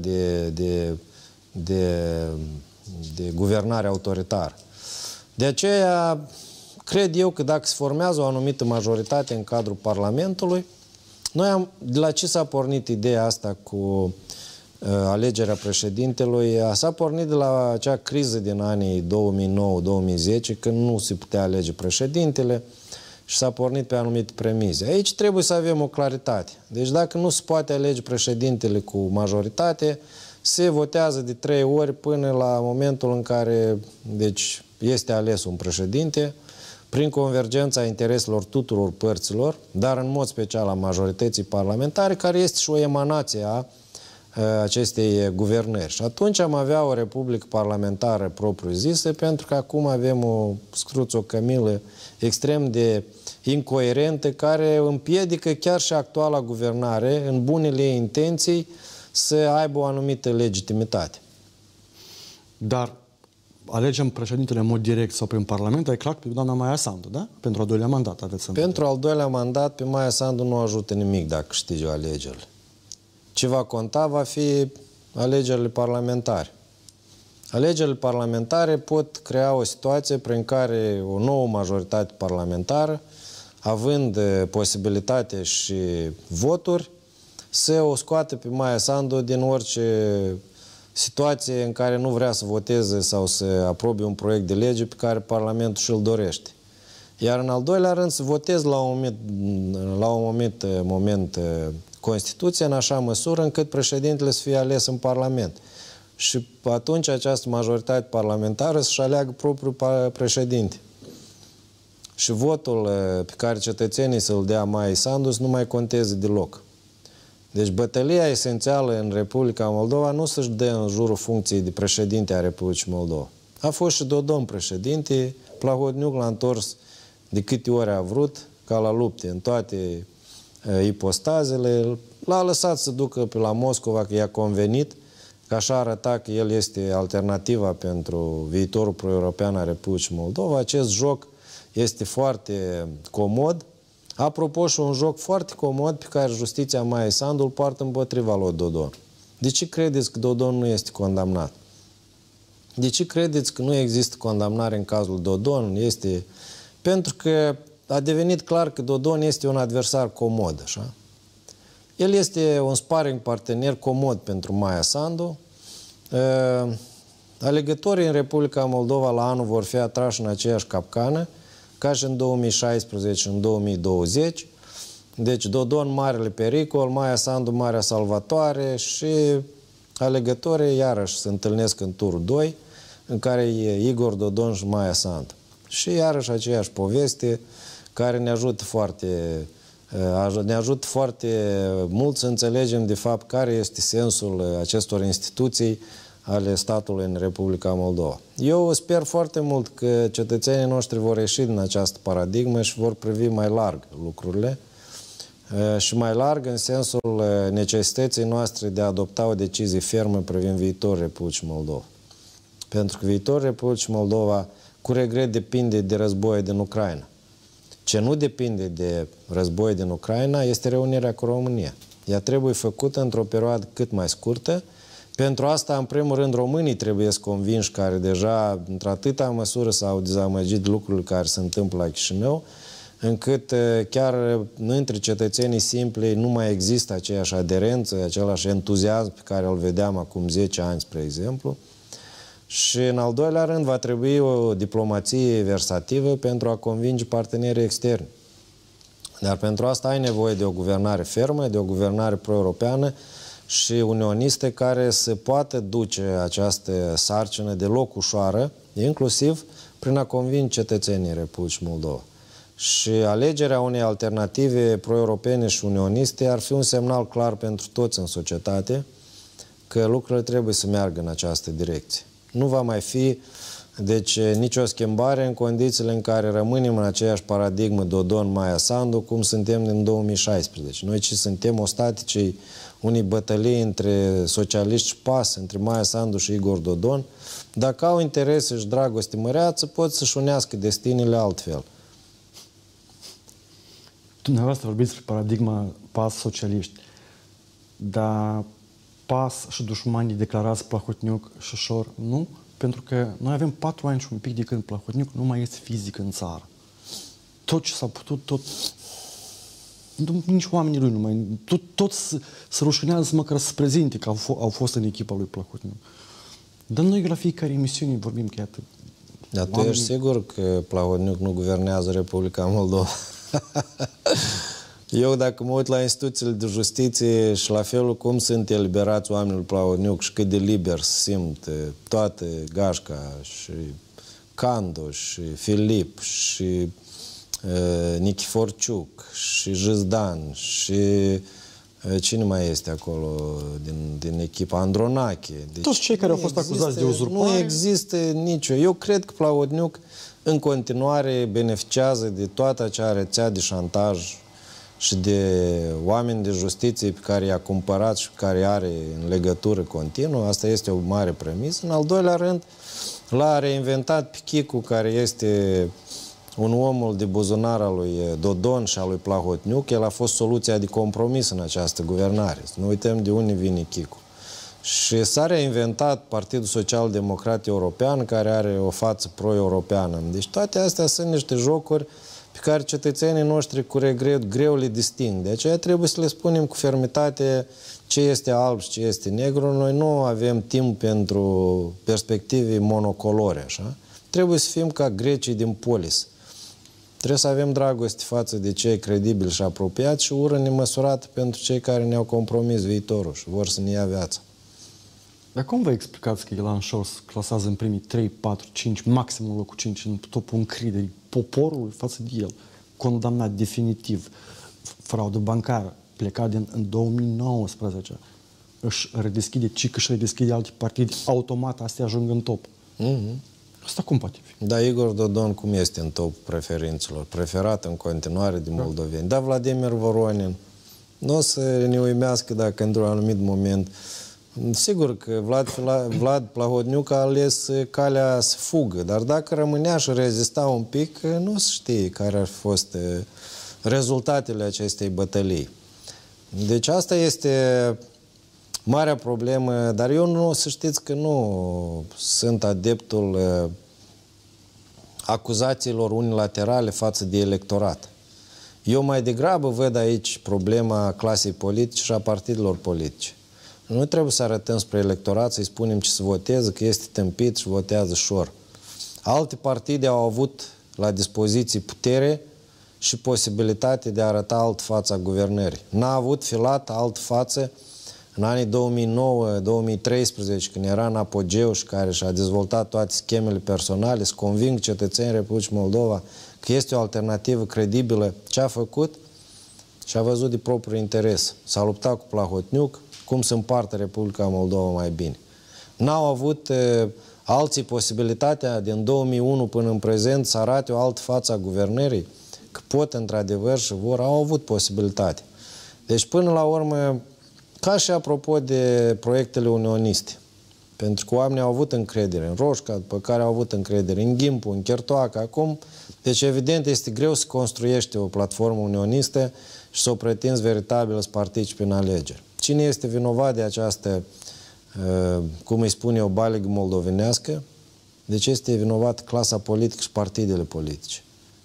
de guvernare autoritară. De aceea, cred eu că dacă se formează o anumită majoritate în cadrul Parlamentului, de la ce s-a pornit ideea asta cu alegerea președintelui? S-a pornit de la acea criză din anii 2009-2010, când nu se putea alege președintele și s-a pornit pe anumite premize. Aici trebuie să avem o claritate. Deci dacă nu se poate alege președintele cu majoritate, se votează de 3 ori până la momentul în care, deci, este ales un președinte, prin convergența intereselor tuturor părților, dar în mod special a majorității parlamentare, care este și o emanație a acestei guvernări. Și atunci am avea o republică parlamentară propriu-zisă, pentru că acum avem o cămilă extrem de incoerentă, care împiedică chiar și actuala guvernare, în bunele intenții, să aibă o anumită legitimitate. Dar alegem președintele în mod direct sau prin Parlament, e clar pe doamna Maia Sandu, da? Pentru al doilea mandat aveți să Pentru al doilea mandat, pe Maia Sandu nu ajută nimic dacă câștige alegerile. Ce va conta va fi alegerile parlamentare. Alegerile parlamentare pot crea o situație prin care o nouă majoritate parlamentară, având posibilitate și voturi, să o scoate pe Maia Sandu din orice situație în care nu vrea să voteze sau să aprobe un proiect de lege pe care Parlamentul și-l dorește. Iar în al doilea rând să voteze la un moment Constituția în așa măsură încât președintele să fie ales în Parlament. Și atunci această majoritate parlamentară să-și aleagă propriul președinte. Și votul pe care cetățenii să-l dea Maiei Sandu nu mai conteze deloc. Deci bătălia esențială în Republica Moldova nu să-și dă în jurul funcției de președinte a Republicii Moldova. A fost și Dodon președinte, Plahodniuc l-a întors de câte ori a vrut, ca la lupte, în toate ipostazele. L-a lăsat să ducă pe la Moscova, că i-a convenit, că așa arăta că el este alternativa pentru viitorul pro-european a Republicii Moldova. Acest joc este foarte comod. Apropo, și un joc foarte comod pe care justiția Maiei Sandu îl poartă împotriva lui Dodon. De ce credeți că Dodon nu este condamnat? De ce credeți că nu există condamnare în cazul Dodon? Este pentru că a devenit clar că Dodon este un adversar comod, așa? El este un sparring partener comod pentru Maia Sandu. Alegătorii în Republica Moldova la anul vor fi atrași în aceeași capcană ca și în 2016 și în 2020. Deci Dodon marele pericol, Maia Sandu marea salvatoare și alegătorii iarăși se întâlnesc în turul 2, în care e Igor Dodon și Maia Sandu. Și iarăși aceeași poveste care ne ajută foarte mult să înțelegem de fapt care este sensul acestor instituții ale statului în Republica Moldova. Eu sper foarte mult că cetățenii noștri vor ieși din această paradigmă și vor privi mai larg lucrurile și mai larg în sensul necesității noastre de a adopta o decizie fermă privind viitorul Republicii Moldova. Pentru că viitorul Republicii Moldova, cu regret, depinde de războiul din Ucraina. Ce nu depinde de războiul din Ucraina este reunirea cu România. Ea trebuie făcută într-o perioadă cât mai scurtă. Pentru asta, în primul rând, românii trebuie să convinși, care deja, într-atâta măsură, s-au dezamăgit lucrurile care se întâmplă la Chișinău, încât chiar între cetățenii simpli nu mai există aceeași aderență, același entuziasm pe care îl vedeam acum 10 ani, spre exemplu. Și, în al doilea rând, va trebui o diplomație versativă pentru a convinge partenerii externi. Dar pentru asta ai nevoie de o guvernare fermă, de o guvernare pro-europeană și unioniste care să poată duce această sarcină deloc ușoară, inclusiv prin a convinge cetățenii Republicii Moldova. Și alegerea unei alternative pro-europene și unioniste ar fi un semnal clar pentru toți în societate că lucrurile trebuie să meargă în această direcție. Nu va mai fi, deci, nicio schimbare în condițiile în care rămânem în aceeași paradigmă Dodon-Maia Sandu, cum suntem din 2016. Noi ce suntem ostaticii unei bătălii între socialiști și PAS, între Maia Sandu și Igor Dodon. Dacă au interese și dragoste măreață, pot să-și unească destinile altfel. Dumneavoastră vorbiți despre paradigma PAS socialiști, dar PAS și dușmanii declarați Plahotniuc și Șor, nu? Pentru că noi avem 4 ani și un pic de când Plahotniuc nu mai este fizic în țară. Tot ce s-a putut, tot... Nici oamenii lui nu mai... Tot se rușinează măcar să se prezinte că au fost în echipa lui Plahotniuc. Dar noi la fiecare emisiune vorbim că iată... Dar tu ești sigur că Plahotniuc nu guvernează Republica Moldova? Eu, dacă mă uit la instituțiile de justiție și la felul cum sunt eliberați oamenii lui Plahotniuc și cât de liber se simt toate Gașca și Candu și Filip și Nichiforciuc și Jizdan și cine mai este acolo din echipa? Andronache. Deci toți cei care au fost acuzați de uzurpare. Nu există nicio. Eu cred că Plahotniuc în continuare beneficiază de toată acea rețea de șantaj și de oameni de justiție pe care i-a cumpărat și pe care are în legătură continuă. Asta este o mare premisă. În al doilea rând, l-a reinventat pe Chicu, care este un omul de buzunar al lui Dodon și al lui Plahotniuc. El a fost soluția de compromis în această guvernare. Să nu uităm de unde vine Chicu. Și s-a reinventat Partidul Social-Democrat European, care are o față pro-europeană. Deci toate astea sunt niște jocuri pe care cetățenii noștri cu regret greu le disting. De aceea trebuie să le spunem cu fermitate ce este alb și ce este negru. Noi nu avem timp pentru perspective monocolore, așa. Trebuie să fim ca grecii din Polis. Trebuie să avem dragoste față de cei credibili și apropiați și ură nemăsurată pentru cei care ne-au compromis viitorul și vor să ne ia viața. Dar cum vă explicați că Ilan Șor se clasează în primii 3, 4, 5, maximul locul 5 în topul încrederii poporului față de el, condamnat definitiv, fraudă bancară, plecat în 2019, își redeschide alte partide, automat astea ajung în top. Asta cum poate fi? Da, Igor Dodon cum este în top preferințelor? Preferat în continuare de moldoveni. Da, Vladimir Voronin. Nu o să ne uimească dacă într-un anumit moment... Sigur că Vlad Plahotniuc a ales calea să fugă, dar dacă rămânea și rezista un pic, nu se știe care ar fi fost rezultatele acestei bătălii. Deci asta este marea problemă, dar eu nu, să știți că nu sunt adeptul acuzațiilor unilaterale față de electorat. Eu mai degrabă văd aici problema clasei politice și a partidelor politice. Nu trebuie să arătăm spre electorat, să-i spunem ce să voteze, că este tâmpit și votează Șor. Alte partide au avut la dispoziție putere și posibilitate de a arăta alt fața guvernării. N-a avut Filat alt față în anii 2009-2013, când era în apogeu și care și-a dezvoltat toate schemele personale, să conving cetățenii Republicii Moldova că este o alternativă credibilă. Ce a făcut? Și-a văzut de propriul interes. S-a luptat cu Plahotniuc, cum să împartă Republica Moldova mai bine. N-au avut alții posibilitatea din 2001 până în prezent să arate o altă față a guvernării, că pot într-adevăr și vor, au avut posibilitate. Deci până la urmă, ca și apropo de proiectele unioniste, pentru că oamenii au avut încredere în Roșca, după care au avut încredere în Ghimpu, în Chertoacă, acum, deci evident este greu să construiești o platformă unionistă și să o pretinzi veritabil să participi în alegeri. Cine este vinovat de această, cum îi spune eu, balegă moldovenească? Deci este vinovat clasa politică și partidele politice.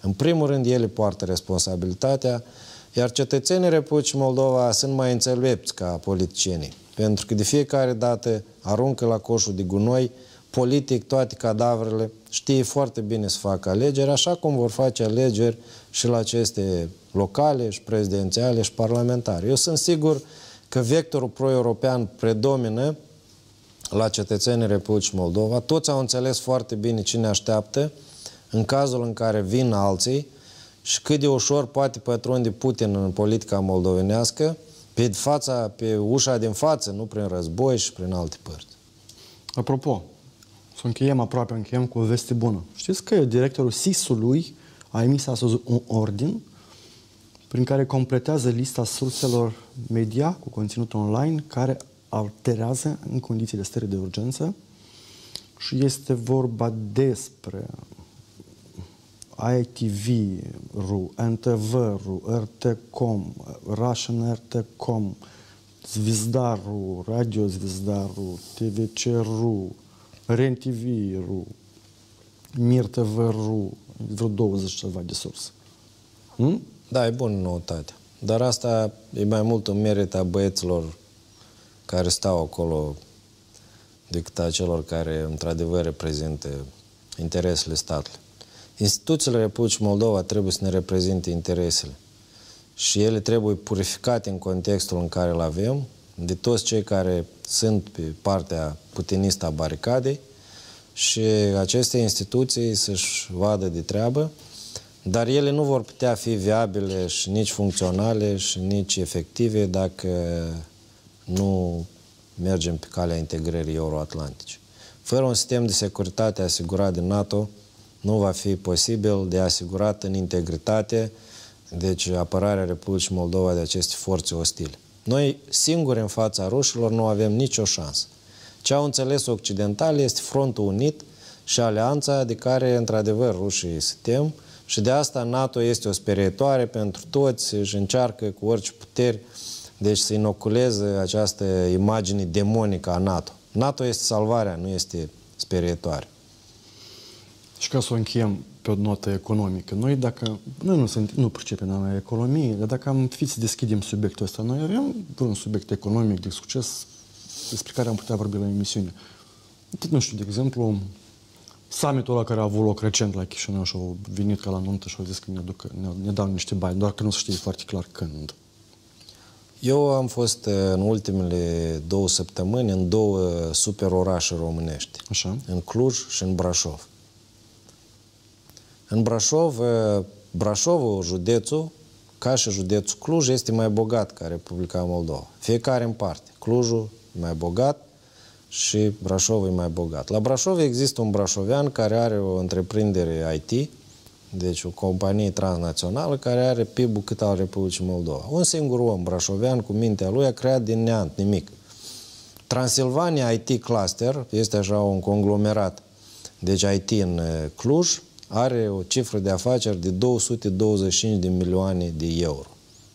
În primul rând, ele poartă responsabilitatea, iar cetățenii Republicii Moldova sunt mai înțelepți ca politicienii, pentru că de fiecare dată aruncă la coșul de gunoi politic toate cadavrele, știe foarte bine să facă alegeri, așa cum vor face alegeri și la aceste locale și prezidențiale și parlamentare. Eu sunt sigur că vectorul pro-european predomină la cetățenii Republicii Moldova. Toți au înțeles foarte bine ce ne așteaptă în cazul în care vin alții și cât de ușor poate pătrunde Putin în politica moldovenească pe ușa din față, nu prin război și prin alte părți. Apropo, încheiem cu o veste bună. Știți că directorul SIS-ului a emis astăzi un ordin prin care completează lista surselor media cu conținut online care alterează în condiții de stare de urgență și este vorba despre ITV.ru, NTV.ru, RT.com, Russian RT.com, Zvizda.ru, Radio Zvizda.ru, TVC.ru, RenTV.ru, Mir.tv.ru, vreo 20 ceva de surse. Da, e bună noutate. Dar asta e mai mult un merit a băieților care stau acolo decât a celor care, într-adevăr, reprezintă interesele statului. Instituțiile Republicii Moldova trebuie să ne reprezinte interesele și ele trebuie purificate în contextul în care îl avem, de toți cei care sunt pe partea putinistă a baricadei și aceste instituții să-și vadă de treabă, dar ele nu vor putea fi viabile și nici funcționale și nici efective dacă nu mergem pe calea integrării euroatlantice. Fără un sistem de securitate asigurat de NATO, nu va fi posibil de asigurat în integritate, deci apărarea Republicii Moldova de aceste forțe ostile. Noi singuri în fața rușilor nu avem nicio șansă. Ce au înțeles occidentalii este frontul unit și alianța de care, într-adevăr, rușii se tem și de asta NATO este o sperietoare pentru toți și încearcă cu orice puteri deci să inoculeze această imagine demonică a NATO. NATO este salvarea, nu este sperietoare. Și ca să o încheiem pe o notă economică, noi nu pricepem la economie, dar dacă am fi să deschidem subiectul ăsta, noi avem un subiect economic de succes despre care am putea vorbi la emisiune. Nu știu, de exemplu, summitul ăla care a avut loc recent la Chișinău și au venit ca la nuntă și au zis că ne dau niște bani, doar că nu se știe foarte clar când. Eu am fost în ultimele 2 săptămâni în 2 super orașe românești. Așa. În Cluj și în Brașov. În Brașovul, județul, ca și județul Cluj, este mai bogat ca Republica Moldova. Fiecare în parte. Clujul e mai bogat și Brașovul e mai bogat. La Brașov există un brașovean care are o întreprindere IT, deci o companie transnațională care are PIB-ul cât al Republicii Moldova. Un singur om brașovean cu mintea lui a creat din neant nimic. Transilvania IT Cluster este așa un conglomerat, deci IT în Cluj, are o cifră de afaceri de 225 de milioane de euro.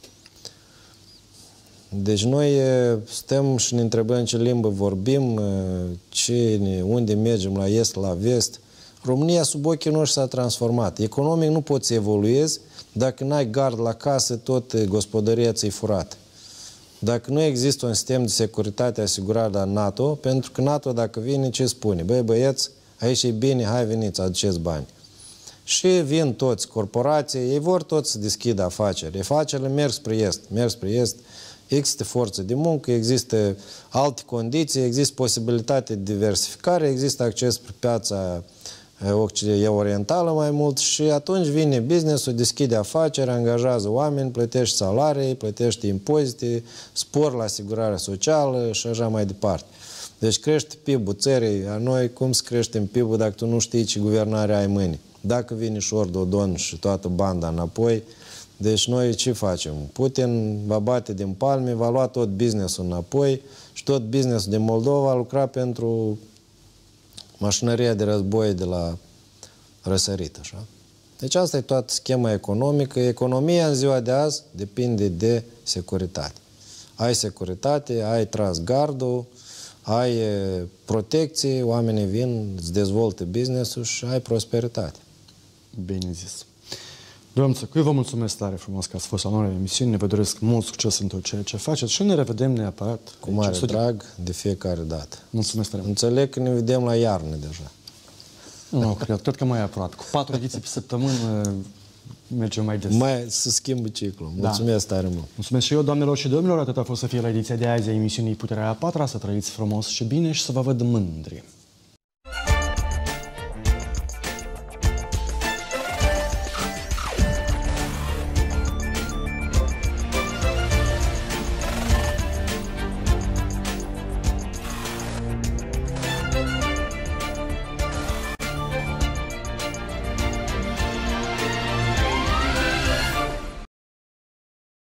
Deci noi stăm și ne întrebăm ce limbă vorbim, unde mergem, la est, la vest. România sub ochii noștri s-a transformat. Economic nu poți să evoluezi dacă n-ai gard la casă, tot gospodăria ți-i furată. Dacă nu există un sistem de securitate asigurat la NATO, pentru că NATO dacă vine, ce spune? Băi băieți, aici e bine, hai veniți, aduceți bani. Și vin toți corporații, ei vor toți să deschidă afaceri. Afacerile merg spre est, există forță de muncă, există alte condiții, există posibilitate de diversificare, există acces pe piața orientală mai mult și atunci vine business-ul, deschide afaceri, angajează oameni, plătește salarii, plătește impozite, spor la asigurarea socială și așa mai departe. Deci crește PIB-ul țării. A noi cum să creștem PIB-ul dacă tu nu știi ce guvernare ai mâine? Dacă vine Șor Dodon și toată banda înapoi, deci noi ce facem? Putin va bate din palme, va lua tot business-ul înapoi și tot business-ul din Moldova va lucra pentru mașinăria de război de la răsărit, așa. Deci asta e toată schema economică. Economia în ziua de azi depinde de securitate. Ai securitate, ai tras gardul, ai protecție, oamenii vin, îți dezvoltă business-ul și ai prosperitate. Bine zis. Domnul Țăcuie, vă mulțumesc tare frumos că ați fost la noi emisiune. Vă doresc mult succes în tot ceea ce faceți și ne revedem neapărat. Cu mare drag, de fiecare dată. Mulțumesc tare mult. Înțeleg că ne vedem la iarnă deja. Nu, cred că mai aproape. Cu 4 ediții pe săptămână mergem mai des. Mai să schimbă ciclul. Mulțumesc tare mult. Mulțumesc și eu, doamnelor și domnilor. Atât a fost să fie la ediția de azi a emisiunii Puterea a patra. Să trăiți frumos și bine și să vă văd mândri.